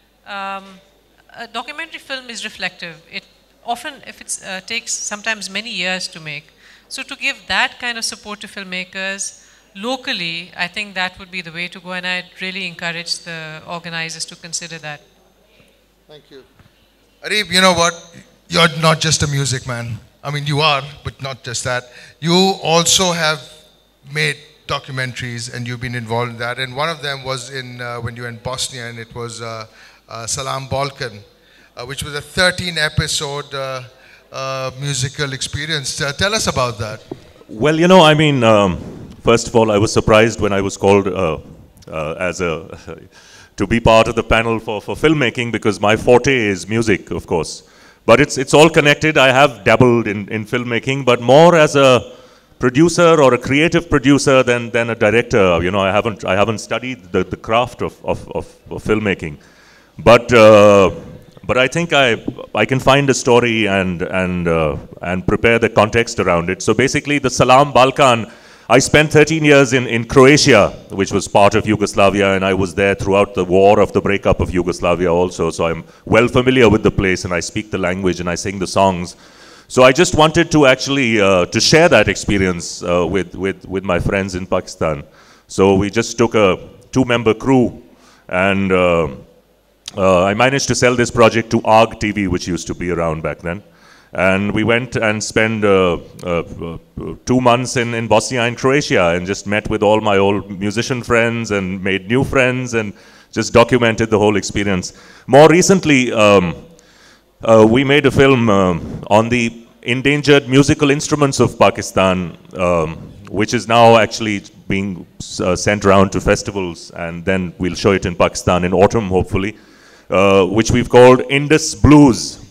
Um, a documentary film is reflective. It often, if it uh, takes sometimes many years to make. So to give that kind of support to filmmakers locally, I think that would be the way to go, and I'd really encourage the organizers to consider that. Thank you. Arif, you know what? You're not just a music man. I mean, you are, but not just that. You also have made documentaries, and you've been involved in that. And one of them was in uh, when you were in Bosnia, and it was uh, uh, Salam Balkan, uh, which was a thirteen episode uh, uh, musical experience. Uh, tell us about that. Well, you know, I mean, um, first of all, I was surprised when I was called uh, uh, as a to be part of the panel for, for filmmaking, because my forte is music, of course. But it's, it's all connected. I have dabbled in, in filmmaking, but more as a producer or a creative producer than, than a director. You know, I haven't, I haven't studied the, the craft of, of, of, of filmmaking. But, uh, but I think I, I can find a story and, and, uh, and prepare the context around it. So basically, the Salam Balkan, I spent thirteen years in, in Croatia, which was part of Yugoslavia, and I was there throughout the war of the breakup of Yugoslavia also, so I'm well familiar with the place, and I speak the language, and I sing the songs. So I just wanted to actually, uh, to share that experience uh, with, with, with my friends in Pakistan. So we just took a two-member crew, and uh, uh, I managed to sell this project to A R G T V, which used to be around back then. And we went and spent uh, uh, uh, two months in, in Bosnia and Croatia, and just met with all my old musician friends and made new friends and just documented the whole experience. More recently, um, uh, we made a film um, on the endangered musical instruments of Pakistan, um, which is now actually being uh, sent around to festivals, and then we'll show it in Pakistan in autumn, hopefully, uh, which we've called Indus Blues.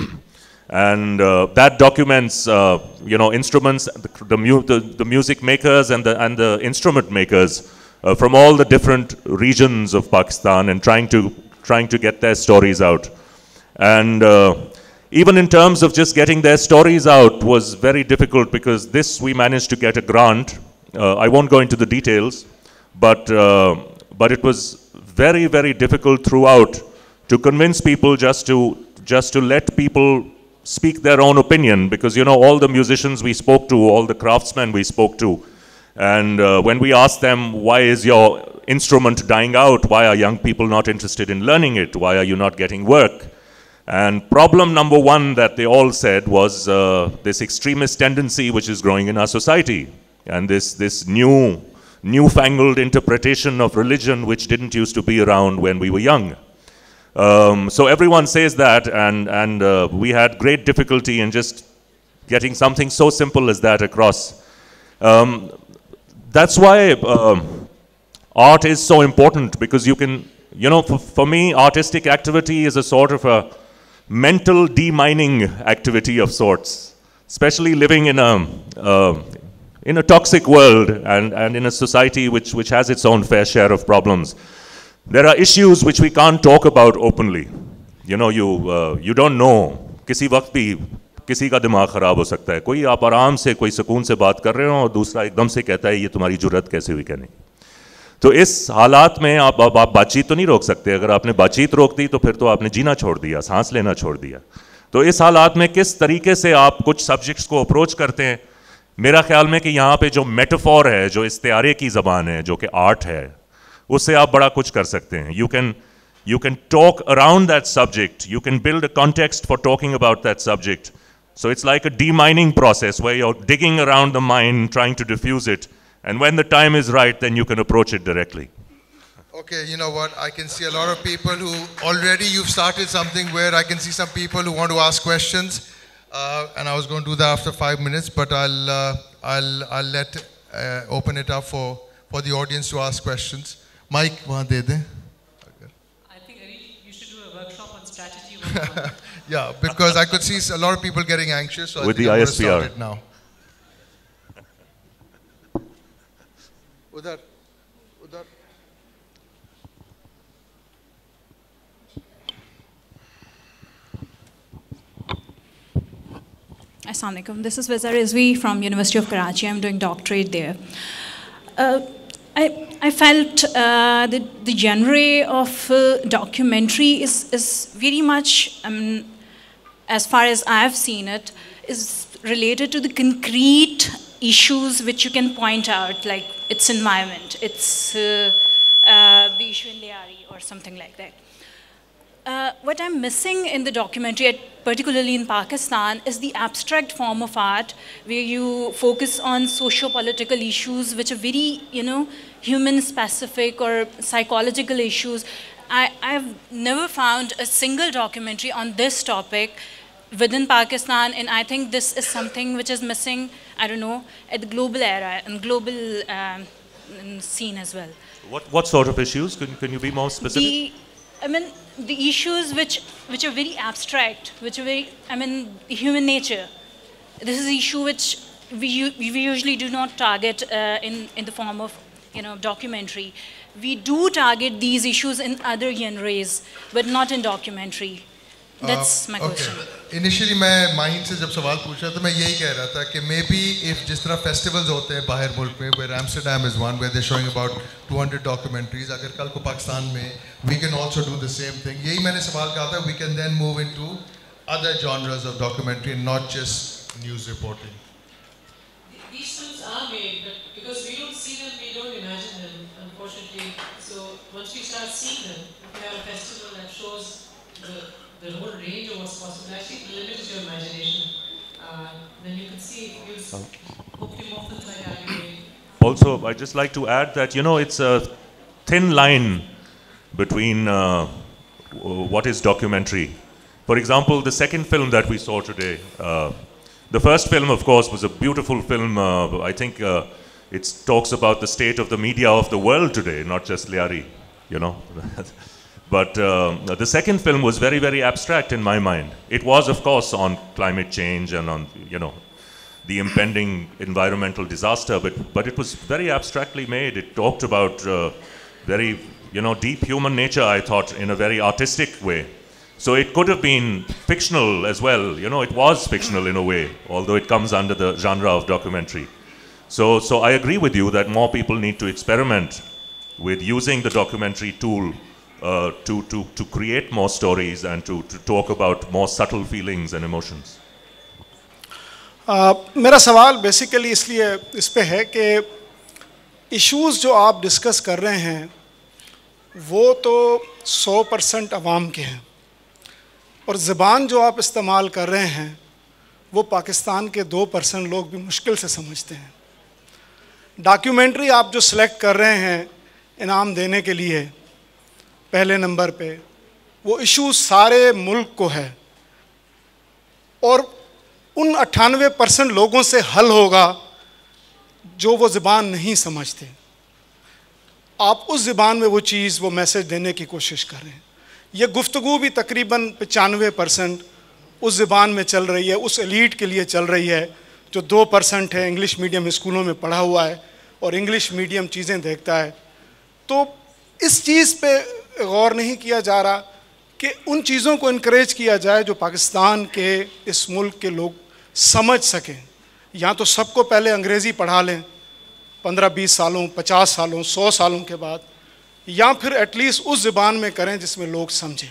And uh, that documents, uh, you know, instruments, the, the, mu the, the music makers and the, and the instrument makers uh, from all the different regions of Pakistan, and trying to, trying to get their stories out. And uh, even in terms of just getting their stories out was very difficult, because this we managed to get a grant. Uh, I won't go into the details, but, uh, but it was very, very difficult throughout to convince people just to, just to let people speak their own opinion, because, you know, all the musicians we spoke to, all the craftsmen we spoke to, and uh, when we asked them, why is your instrument dying out? Why are young people not interested in learning it? Why are you not getting work? And problem number one that they all said was uh, this extremist tendency which is growing in our society, and this, this new, newfangled interpretation of religion which didn't used to be around when we were young. Um, so everyone says that, and, and uh, we had great difficulty in just getting something so simple as that across. Um, that's why uh, art is so important, because you can, you know, for, for me, artistic activity is a sort of a mental demining activity of sorts, especially living in a, uh, in a toxic world, and, and in a society which, which has its own fair share of problems. There are issues which we can't talk about openly. You know, you, uh, you don't know. किसी वक्त भी किसी का दिमाग ख़राब हो सकता है. कोई आप आराम से कोई सुकून से बात कर रहे हो, और दूसरा एकदम से कहता है ये तुम्हारी जुर्रत कैसे हुई कहने. तो इस हालात में आप, आप, आप बातचीत तो नहीं रोक सकते. अगर आपने बातचीत रोक दी तो फिर तो आपने जीना छोड़ दिया, सांस लेना छोड़ दिया. तो इस हालात में किस तरीके से आप कुछ सब्जेक्ट्स को अप्रोच करते हैं, मेरा ख्याल में कि यहाँ पे जो मेटाफोर है, जो इस्तिआरे की ज़बान है, जो कि आर्ट है, उससे आप बड़ा कुछ कर सकते हैं. You can, you can talk around that subject. You can build a context for talking about that subject So it's like a demining process where you're digging around the mine, trying to diffuse it. And when the time is right, then you can approach it directly. Okay, you know what? I can see a lot of people who already you've started something where I can see some people who want to ask questions. Uh, and I was going to do that after five minutes, but I'll, uh, I'll, I'll let, uh, open it up for, for the audience to ask questions. Mike, wahan de de. I think you should do a workshop on strategy. Yeah, because I could see a lot of people getting anxious, so With I think the I'm I S P R. going to start it now. Udhar, Udhar. Assalamu alaikum. This is Vizar Rizvi from University of Karachi. I'm doing doctorate there. Uh, I, I felt uh, that the genre of uh, documentary is, is very much, um, as far as I've seen it, is related to the concrete issues which you can point out, like its environment, its uh, uh, the issue in Liari or something like that. Uh, what I'm missing in the documentary, particularly in Pakistan, is the abstract form of art where you focus on socio-political issues which are very, you know, human-specific or psychological issues. I, I've never found a single documentary on this topic within Pakistan, and I think this is something which is missing, I don't know, at the global era and global um, scene as well. What, what sort of issues? Can, can you be more specific? The, I mean, the issues which, which are very abstract, which are very, I mean, human nature. This is an issue which we, we usually do not target uh, in, in the form of, you know, documentary. We do target these issues in other genres, but not in documentary. That's my question. Okay. Initially, मैं mind से जब सवाल पूछा तो मैं यही कह रहा था कि maybe if जिस तरह festivals होते हैं बाहर मुल्क में, where Amsterdam is one, where they're showing about two hundred documentaries, अगर कल को पाकिस्तान में we can also do the same thing. यही मैंने सवाल कहा था. We can then move into other genres of documentary and not just news reporting. These films are made, but because we don't see them, we don't imagine them, unfortunately. So once we start seeing them, if we have a festival that shows the the whole range of what's possible, actually limits your imagination. Uh, then you can see, you hopefully more films like that are made. Also, I'd just like to add that, you know, it's a thin line between uh, what is documentary. For example, the second film that we saw today, uh, the first film, of course, was a beautiful film. Uh, I think uh, it talks about the state of the media of the world today, not just Liari, you know. But uh, the second film was very, very abstract in my mind. It was, of course, on climate change and on, you know, the impending environmental disaster, but, but it was very abstractly made. It talked about uh, very, you know, deep human nature, I thought, in a very artistic way. So it could have been fictional as well. You know, it was fictional in a way, although it comes under the genre of documentary. So, so I agree with you that more people need to experiment with using the documentary tool Uh, to, to, to create more stories and to, to talk about more subtle feelings and emotions. uh, मेरा सवाल basically इसलिए इस पे है कि issues जो आप discuss कर रहे हैं वो तो सौ परसेंट आवाम के हैं और ज़बान जो आप इस्तेमाल कर रहे हैं वो पाकिस्तान के दो परसेंट लोग भी मुश्किल से समझते हैं. डॉक्यूमेंट्री आप जो सिलेक्ट कर रहे हैं इनाम देने के लिए पहले नंबर पे, वो इशू सारे मुल्क को है और उन अट्ठानवे परसेंट लोगों से हल होगा जो वो ज़बान नहीं समझते. आप उस ज़बान में वो चीज़, वो मैसेज देने की कोशिश कर रहे हैं. ये गुफ्तगू भी तकरीबन पचानवे परसेंट उस ज़बान में चल रही है, उस एलीट के लिए चल रही है जो दो परसेंट है, इंग्लिश मीडियम स्कूलों में पढ़ा हुआ है और इंग्लिश मीडियम चीज़ें देखता है. तो इस चीज़ पे गौर नहीं किया जा रहा कि उन चीज़ों को इनकरेज किया जाए जो पाकिस्तान के इस मुल्क के लोग समझ सकें. या तो सबको पहले अंग्रेज़ी पढ़ा लें पंद्रह बीस सालों, पचास सालों, सौ सालों के बाद, या फिर एटलीस्ट उस ज़बान में करें जिसमें लोग समझें.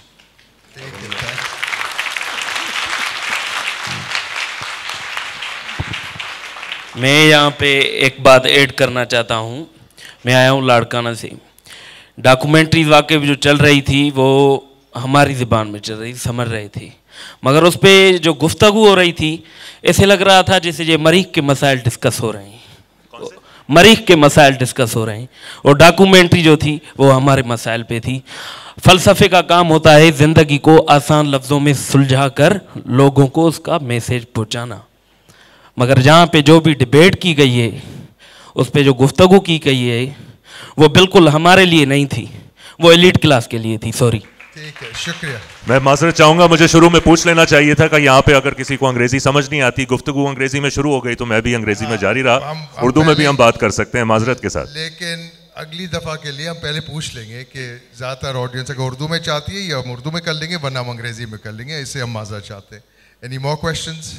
मैं यहाँ पे एक बात ऐड करना चाहता हूँ. मैं आया हूँ लाड़काना से. डॉक्यूमेंट्री वाकई जो चल रही थी वो हमारी ज़बान में चल रही थी, समझ रहे थे. मगर उस पर जो गुफ्तगू हो रही थी ऐसे लग रहा था जैसे ये मरीख के मसाइल डिस्कस हो रहे हैं, मरीख के मसाइल डिस्कस हो रहे हैं, और डॉक्यूमेंट्री जो थी वो हमारे मसाइल पे थी। फ़लसफ़े का काम होता है ज़िंदगी को आसान लफ्ज़ों में सुलझा कर लोगों को उसका मैसेज पहुंचाना, मगर जहाँ पे जो भी डिबेट की गई है, उस पे जो गुफ्तगू की गई है, वो बिल्कुल हमारे लिए नहीं थी, वो एलीट क्लास के लिए थी। सॉरी। ठीक है, शुक्रिया। मैं माजरत चाहूँगा, मुझे शुरू में पूछ लेना चाहिए था कि यहाँ पे अगर किसी को अंग्रेजी समझ नहीं आती, गुफ्तगू अंग्रेजी में शुरू हो गई, तो मैं भी अंग्रेजी में जारी रहा, उर्दू में भी हम बात कर सकते हैं माजरत के साथ। लेकिन अगली दफ़ा के लिए हम पहले पूछ लेंगे कि ज़्यादातर ऑडियंस अगर उर्दू में चाहती है या हम उर्दू में कर लेंगे, वरना हम अंग्रेजी में कर लेंगे, इससे हम माजरत चाहते हैं। Any more questions?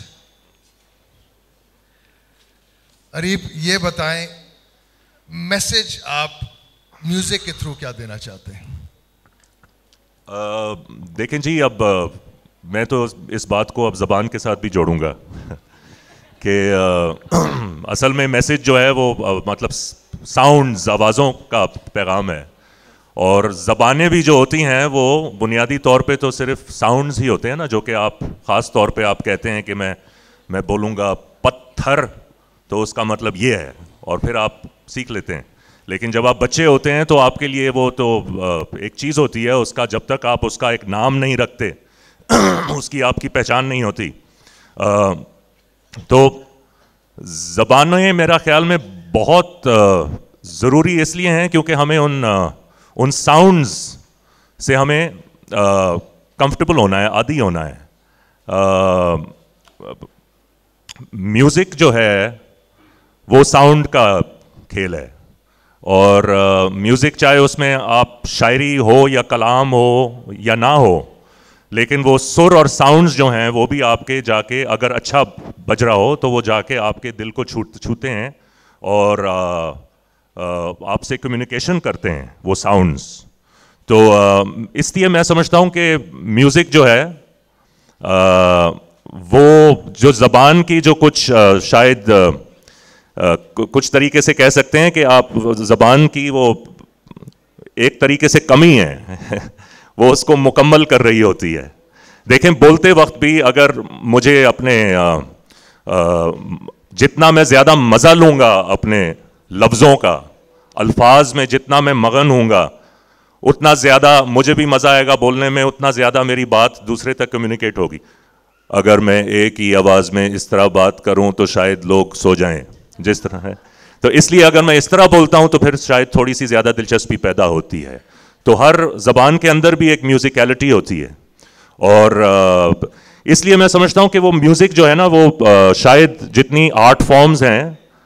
अरीब, ये बताएं, मैसेज आप म्यूज़िक के थ्रू क्या देना चाहते हैं? Uh, देखें जी, अब uh, मैं तो इस बात को अब ज़बान के साथ भी जोड़ूंगा कि uh, असल में मैसेज जो है वो uh, मतलब साउंड्स, आवाज़ों का पैगाम है, और ज़बानें भी जो होती हैं वो बुनियादी तौर पे तो सिर्फ साउंड्स ही होते हैं ना, जो कि आप ख़ास तौर पे आप कहते हैं कि मैं मैं बोलूँगा पत्थर, तो उसका मतलब ये है, और फिर आप सीख लेते हैं। लेकिन जब आप बच्चे होते हैं तो आपके लिए वो तो एक चीज़ होती है, उसका जब तक आप उसका एक नाम नहीं रखते उसकी आपकी पहचान नहीं होती। तो ज़बानें मेरा ख्याल में बहुत ज़रूरी इसलिए हैं क्योंकि हमें उन उन साउंड्स से हमें कंफर्टेबल होना है, आदी होना है। म्यूज़िक जो है वो साउंड का खेल है, और म्यूज़िक uh, चाहे उसमें आप शायरी हो या कलाम हो या ना हो, लेकिन वो सुर और साउंड्स जो हैं वो भी आपके जाके अगर अच्छा बज रहा हो तो वो जाके आपके दिल को छू छूते हैं और uh, uh, आपसे कम्युनिकेशन करते हैं वो साउंड्स। तो uh, इसलिए मैं समझता हूँ कि म्यूज़िक जो है uh, वो जो ज़बान की जो कुछ uh, शायद uh, Uh, कुछ तरीके से कह सकते हैं कि आप ज़बान की वो एक तरीके से कमी है वो उसको मुकम्मल कर रही होती है। देखें, बोलते वक्त भी अगर मुझे अपने आ, आ, जितना मैं ज़्यादा मज़ा लूँगा अपने लफ्ज़ों का, अल्फाज में जितना मैं मगन हूँगा, उतना ज़्यादा मुझे भी मज़ा आएगा बोलने में, उतना ज़्यादा मेरी बात दूसरे तक कम्युनिकेट होगी। अगर मैं एक ही आवाज़ में इस तरह बात करूँ तो शायद लोग सो जाएं जिस तरह है, तो इसलिए अगर मैं इस तरह बोलता हूं तो फिर शायद थोड़ी सी ज़्यादा दिलचस्पी पैदा होती है। तो हर ज़बान के अंदर भी एक म्यूज़िकलिटी होती है, और इसलिए मैं समझता हूं कि वो म्यूज़िक जो है ना वो शायद जितनी आर्ट फॉर्म्स हैं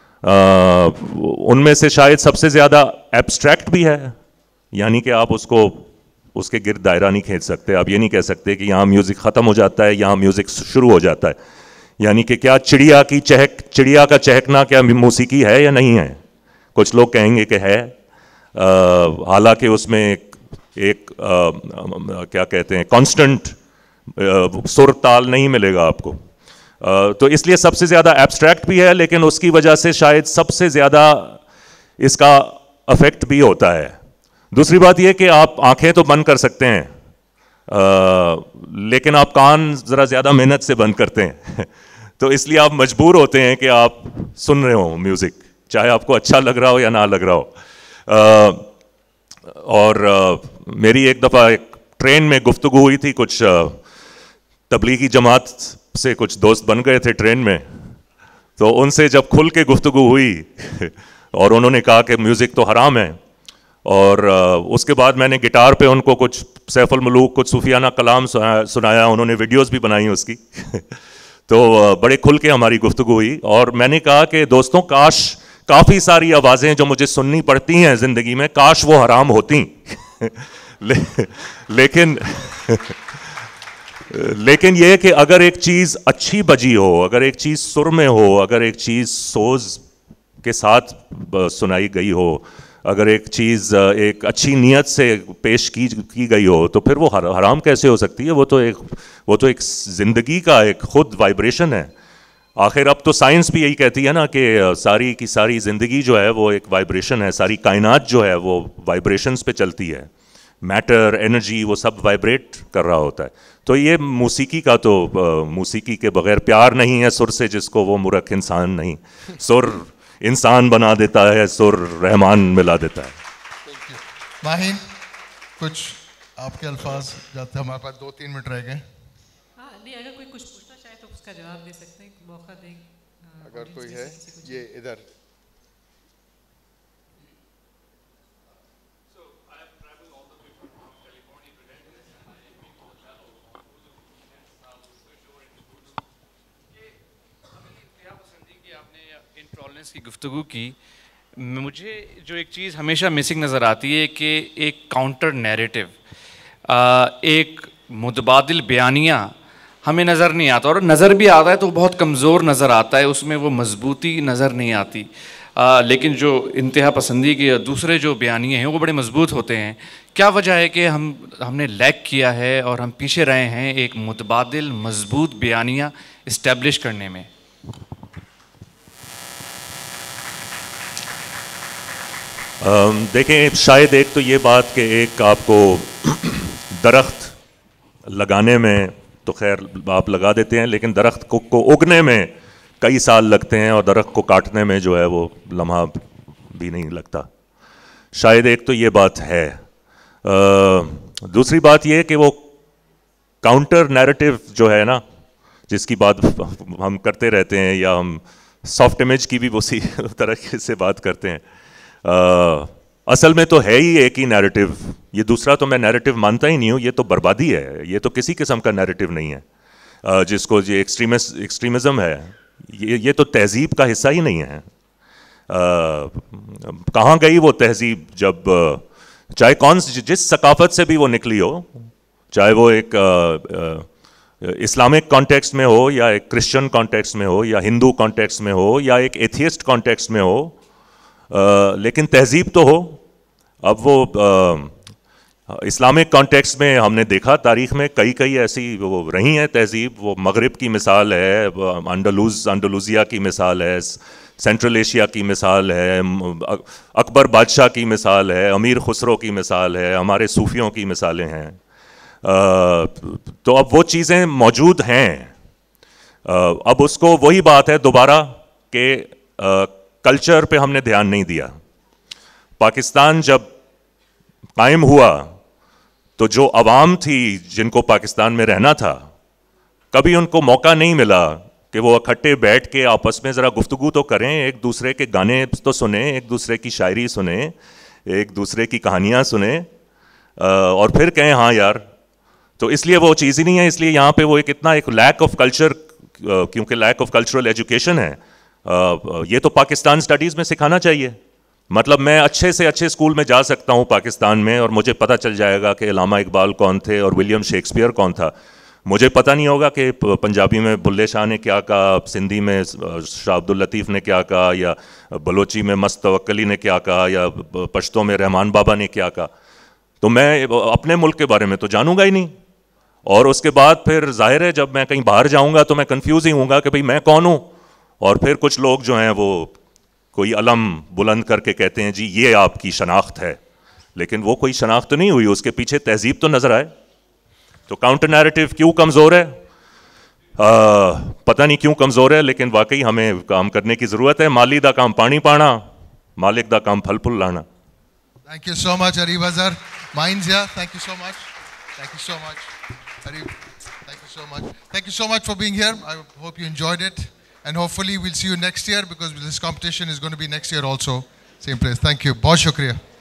उनमें से शायद सबसे ज़्यादा एब्स्ट्रैक्ट भी है, यानी कि आप उसको उसके गिर्द दायरा नहीं खींच सकते। आप ये नहीं कह सकते कि यहाँ म्यूज़िक ख़त्म हो जाता है, यहाँ म्यूज़िक शुरू हो जाता है। यानी कि क्या चिड़िया की चहक, चिड़िया का चहकना क्या मौसीकी है या नहीं है? कुछ लोग कहेंगे कि है, हालांकि उसमें एक, एक आ, क्या कहते हैं कांस्टेंट सुर ताल नहीं मिलेगा आपको। आ, तो इसलिए सबसे ज़्यादा एब्स्ट्रैक्ट भी है, लेकिन उसकी वजह से शायद सबसे ज़्यादा इसका अफेक्ट भी होता है। दूसरी बात यह कि आप आंखें तो बंद कर सकते हैं, आ, लेकिन आप कान ज़रा ज़्यादा मेहनत से बंद करते हैं तो इसलिए आप मजबूर होते हैं कि आप सुन रहे हो म्यूज़िक, चाहे आपको अच्छा लग रहा हो या ना लग रहा हो। आ, और आ, मेरी एक दफ़ा एक ट्रेन में गुफ्तगू हुई थी, कुछ तबलीगी जमात से कुछ दोस्त बन गए थे ट्रेन में, तो उनसे जब खुल के गुफ्तगू हुई और उन्होंने कहा कि म्यूज़िक तो हराम है, और उसके बाद मैंने गिटार पे उनको कुछ सैफ अल मलूक, कुछ सूफियाना कलाम सुनाया, उन्होंने वीडियोस भी बनाई उसकी तो बड़े खुल के हमारी गुफ्तगू हुई, और मैंने कहा कि दोस्तों, काश काफ़ी सारी आवाज़ें जो मुझे सुननी पड़ती हैं ज़िंदगी में, काश वो हराम होती ले, लेकिन लेकिन ये कि अगर एक चीज़ अच्छी बजी हो, अगर एक चीज़ सुर में हो, अगर एक चीज़ सोज के साथ सुनाई गई हो, अगर एक चीज़ एक अच्छी नीयत से पेश की की गई हो, तो फिर वो हर, हराम कैसे हो सकती है? वो तो एक वो तो एक ज़िंदगी का एक खुद वाइब्रेशन है। आखिर अब तो साइंस भी यही कहती है ना कि सारी की सारी ज़िंदगी जो है वो एक वाइब्रेशन है, सारी कायनात जो है वो वाइब्रेशंस पे चलती है। मैटर, एनर्जी, वो सब वाइब्रेट कर रहा होता है। तो ये मौसीकी का तो मौसीकी के बगैर प्यार नहीं है सुर से, जिसको वो मूर्ख इंसान नहीं। सुर इंसान बना देता है, सुर रहमान मिला देता है। माहिन, कुछ आपके अल्फाज जाते हैं, हमारे पास दो तीन मिनट रह गए। हाँ नहीं, अगर कोई कुछ पूछना चाहे तो उसका जवाब दे सकते हैं, मौका दें। अगर कोई है, ये इधर। इंटॉलरेंस की गुफ्तगू की, मुझे जो एक चीज़ हमेशा मिसिंग नज़र आती है कि एक काउंटर नैरेटिव, एक मुतबादिल बयानिया हमें नज़र नहीं आता, और नज़र भी आता है तो बहुत कमज़ोर नज़र आता है, उसमें वो मजबूती नज़र नहीं आती। आ, लेकिन जो इंतहा पसंदी के दूसरे जो बयानिए हैं वो बड़े मजबूत होते हैं। क्या वजह है कि हम हमने लैक किया है और हम पीछे रहे हैं एक मुतबादिल मजबूत बयानिया इस्टेब्लिश करने में? देखें, शायद एक तो ये बात कि एक आपको दरख्त लगाने में तो खैर आप लगा देते हैं, लेकिन दरख्त को, को उगने में कई साल लगते हैं और दरख्त को काटने में जो है वो लम्हा भी नहीं लगता। शायद एक तो ये बात है। आ, दूसरी बात ये कि वो काउंटर नैरेटिव जो है ना, जिसकी बात हम करते रहते हैं, या हम सॉफ्ट इमेज की भी उसी तरह से बात करते हैं। आ, असल में तो है ही एक ही नैरेटिव, ये दूसरा तो मैं नैरेटिव मानता ही नहीं हूँ, ये तो बर्बादी है, ये तो किसी किस्म का नैरेटिव नहीं है। आ, जिसको ये एक्सट्रीमिस्ट एक्सट्रीमिज़म है, ये ये तो तहज़ीब का हिस्सा ही नहीं है। कहाँ गई वो तहज़ीब जब, चाहे कौन जिस सकाफ़त से भी वो निकली हो, चाहे वो एक इस्लामिक कॉन्टेक्स्ट में हो, या एक क्रिश्चियन कॉन्टेक्स्ट में हो, या हिंदू कॉन्टेक्स्ट में हो, या एक एथियस्ट कॉन्टेक्स्ट में हो, Uh, लेकिन तहज़ीब तो हो। अब वो इस्लामिक uh, कॉन्टेक्स्ट में हमने देखा तारीख़ में कई कई ऐसी वो रही हैं तहज़ीब। वो मगरिब की मिसाल है, अंडलूज अंडलूजिया की मिसाल है, सेंट्रल एशिया की मिसाल है, अकबर बादशाह की मिसाल है, अमीर खुसरो की मिसाल है, हमारे सूफियों की मिसालें हैं। uh, तो अब वो चीज़ें मौजूद हैं। uh, अब उसको वही बात है दोबारा कि uh, कल्चर पे हमने ध्यान नहीं दिया। पाकिस्तान जब कायम हुआ तो जो अवाम थी जिनको पाकिस्तान में रहना था, कभी उनको मौका नहीं मिला कि वो इकट्ठे बैठ के आपस में ज़रा गुफ्तगू तो करें, एक दूसरे के गाने तो सुने, एक दूसरे की शायरी सुने, एक दूसरे की कहानियाँ सुने, और फिर कहें हाँ यार। तो इसलिए वो चीज़ ही नहीं है। इसलिए यहाँ पे वो एक इतना एक लैक ऑफ कल्चर, क्योंकि लैक ऑफ कल्चरल एजुकेशन है। Uh, ये तो पाकिस्तान स्टडीज़ में सिखाना चाहिए। मतलब मैं अच्छे से अच्छे स्कूल में जा सकता हूँ पाकिस्तान में और मुझे पता चल जाएगा कि अल्लामा इकबाल कौन थे और विलियम शेक्सपियर कौन था। मुझे पता नहीं होगा कि पंजाबी में बुल्ले शाह ने क्या कहा, सिंधी में शाह अब्दुल लतीफ़ ने क्या कहा, या बलोची में मस्त तवक्कली ने क्या कहा, या पश्तो में रहमान बाबा ने क्या कहा। तो मैं अपने मुल्क के बारे में तो जानूँगा ही नहीं। और उसके बाद फिर जाहिर है जब मैं कहीं बाहर जाऊँगा तो मैं कन्फ्यूज़ ही हूँगा कि भाई मैं कौन हूँ। और फिर कुछ लोग जो हैं वो कोई अलम बुलंद करके कहते हैं जी ये आपकी शनाख्त है, लेकिन वो कोई शनाख्त तो नहीं हुई, उसके पीछे तहजीब तो नज़र आए। तो काउंटर नैरेटिव क्यों कमज़ोर है? आ, पता नहीं क्यों कमज़ोर है, लेकिन वाकई हमें काम करने की ज़रूरत है। माली दा काम पानी पाना, मालिक दा काम फल फुल लाना। Thank you so much, Arif Azhar. Mine's here. Thank you so much. Thank you so much, Arif. Thank you so much. Thank you so much for being here. I hope you enjoyed it. And hopefully we'll see you next year, because this competition is going to be next year also, same place. Thank you. बहुत शुक्रिया.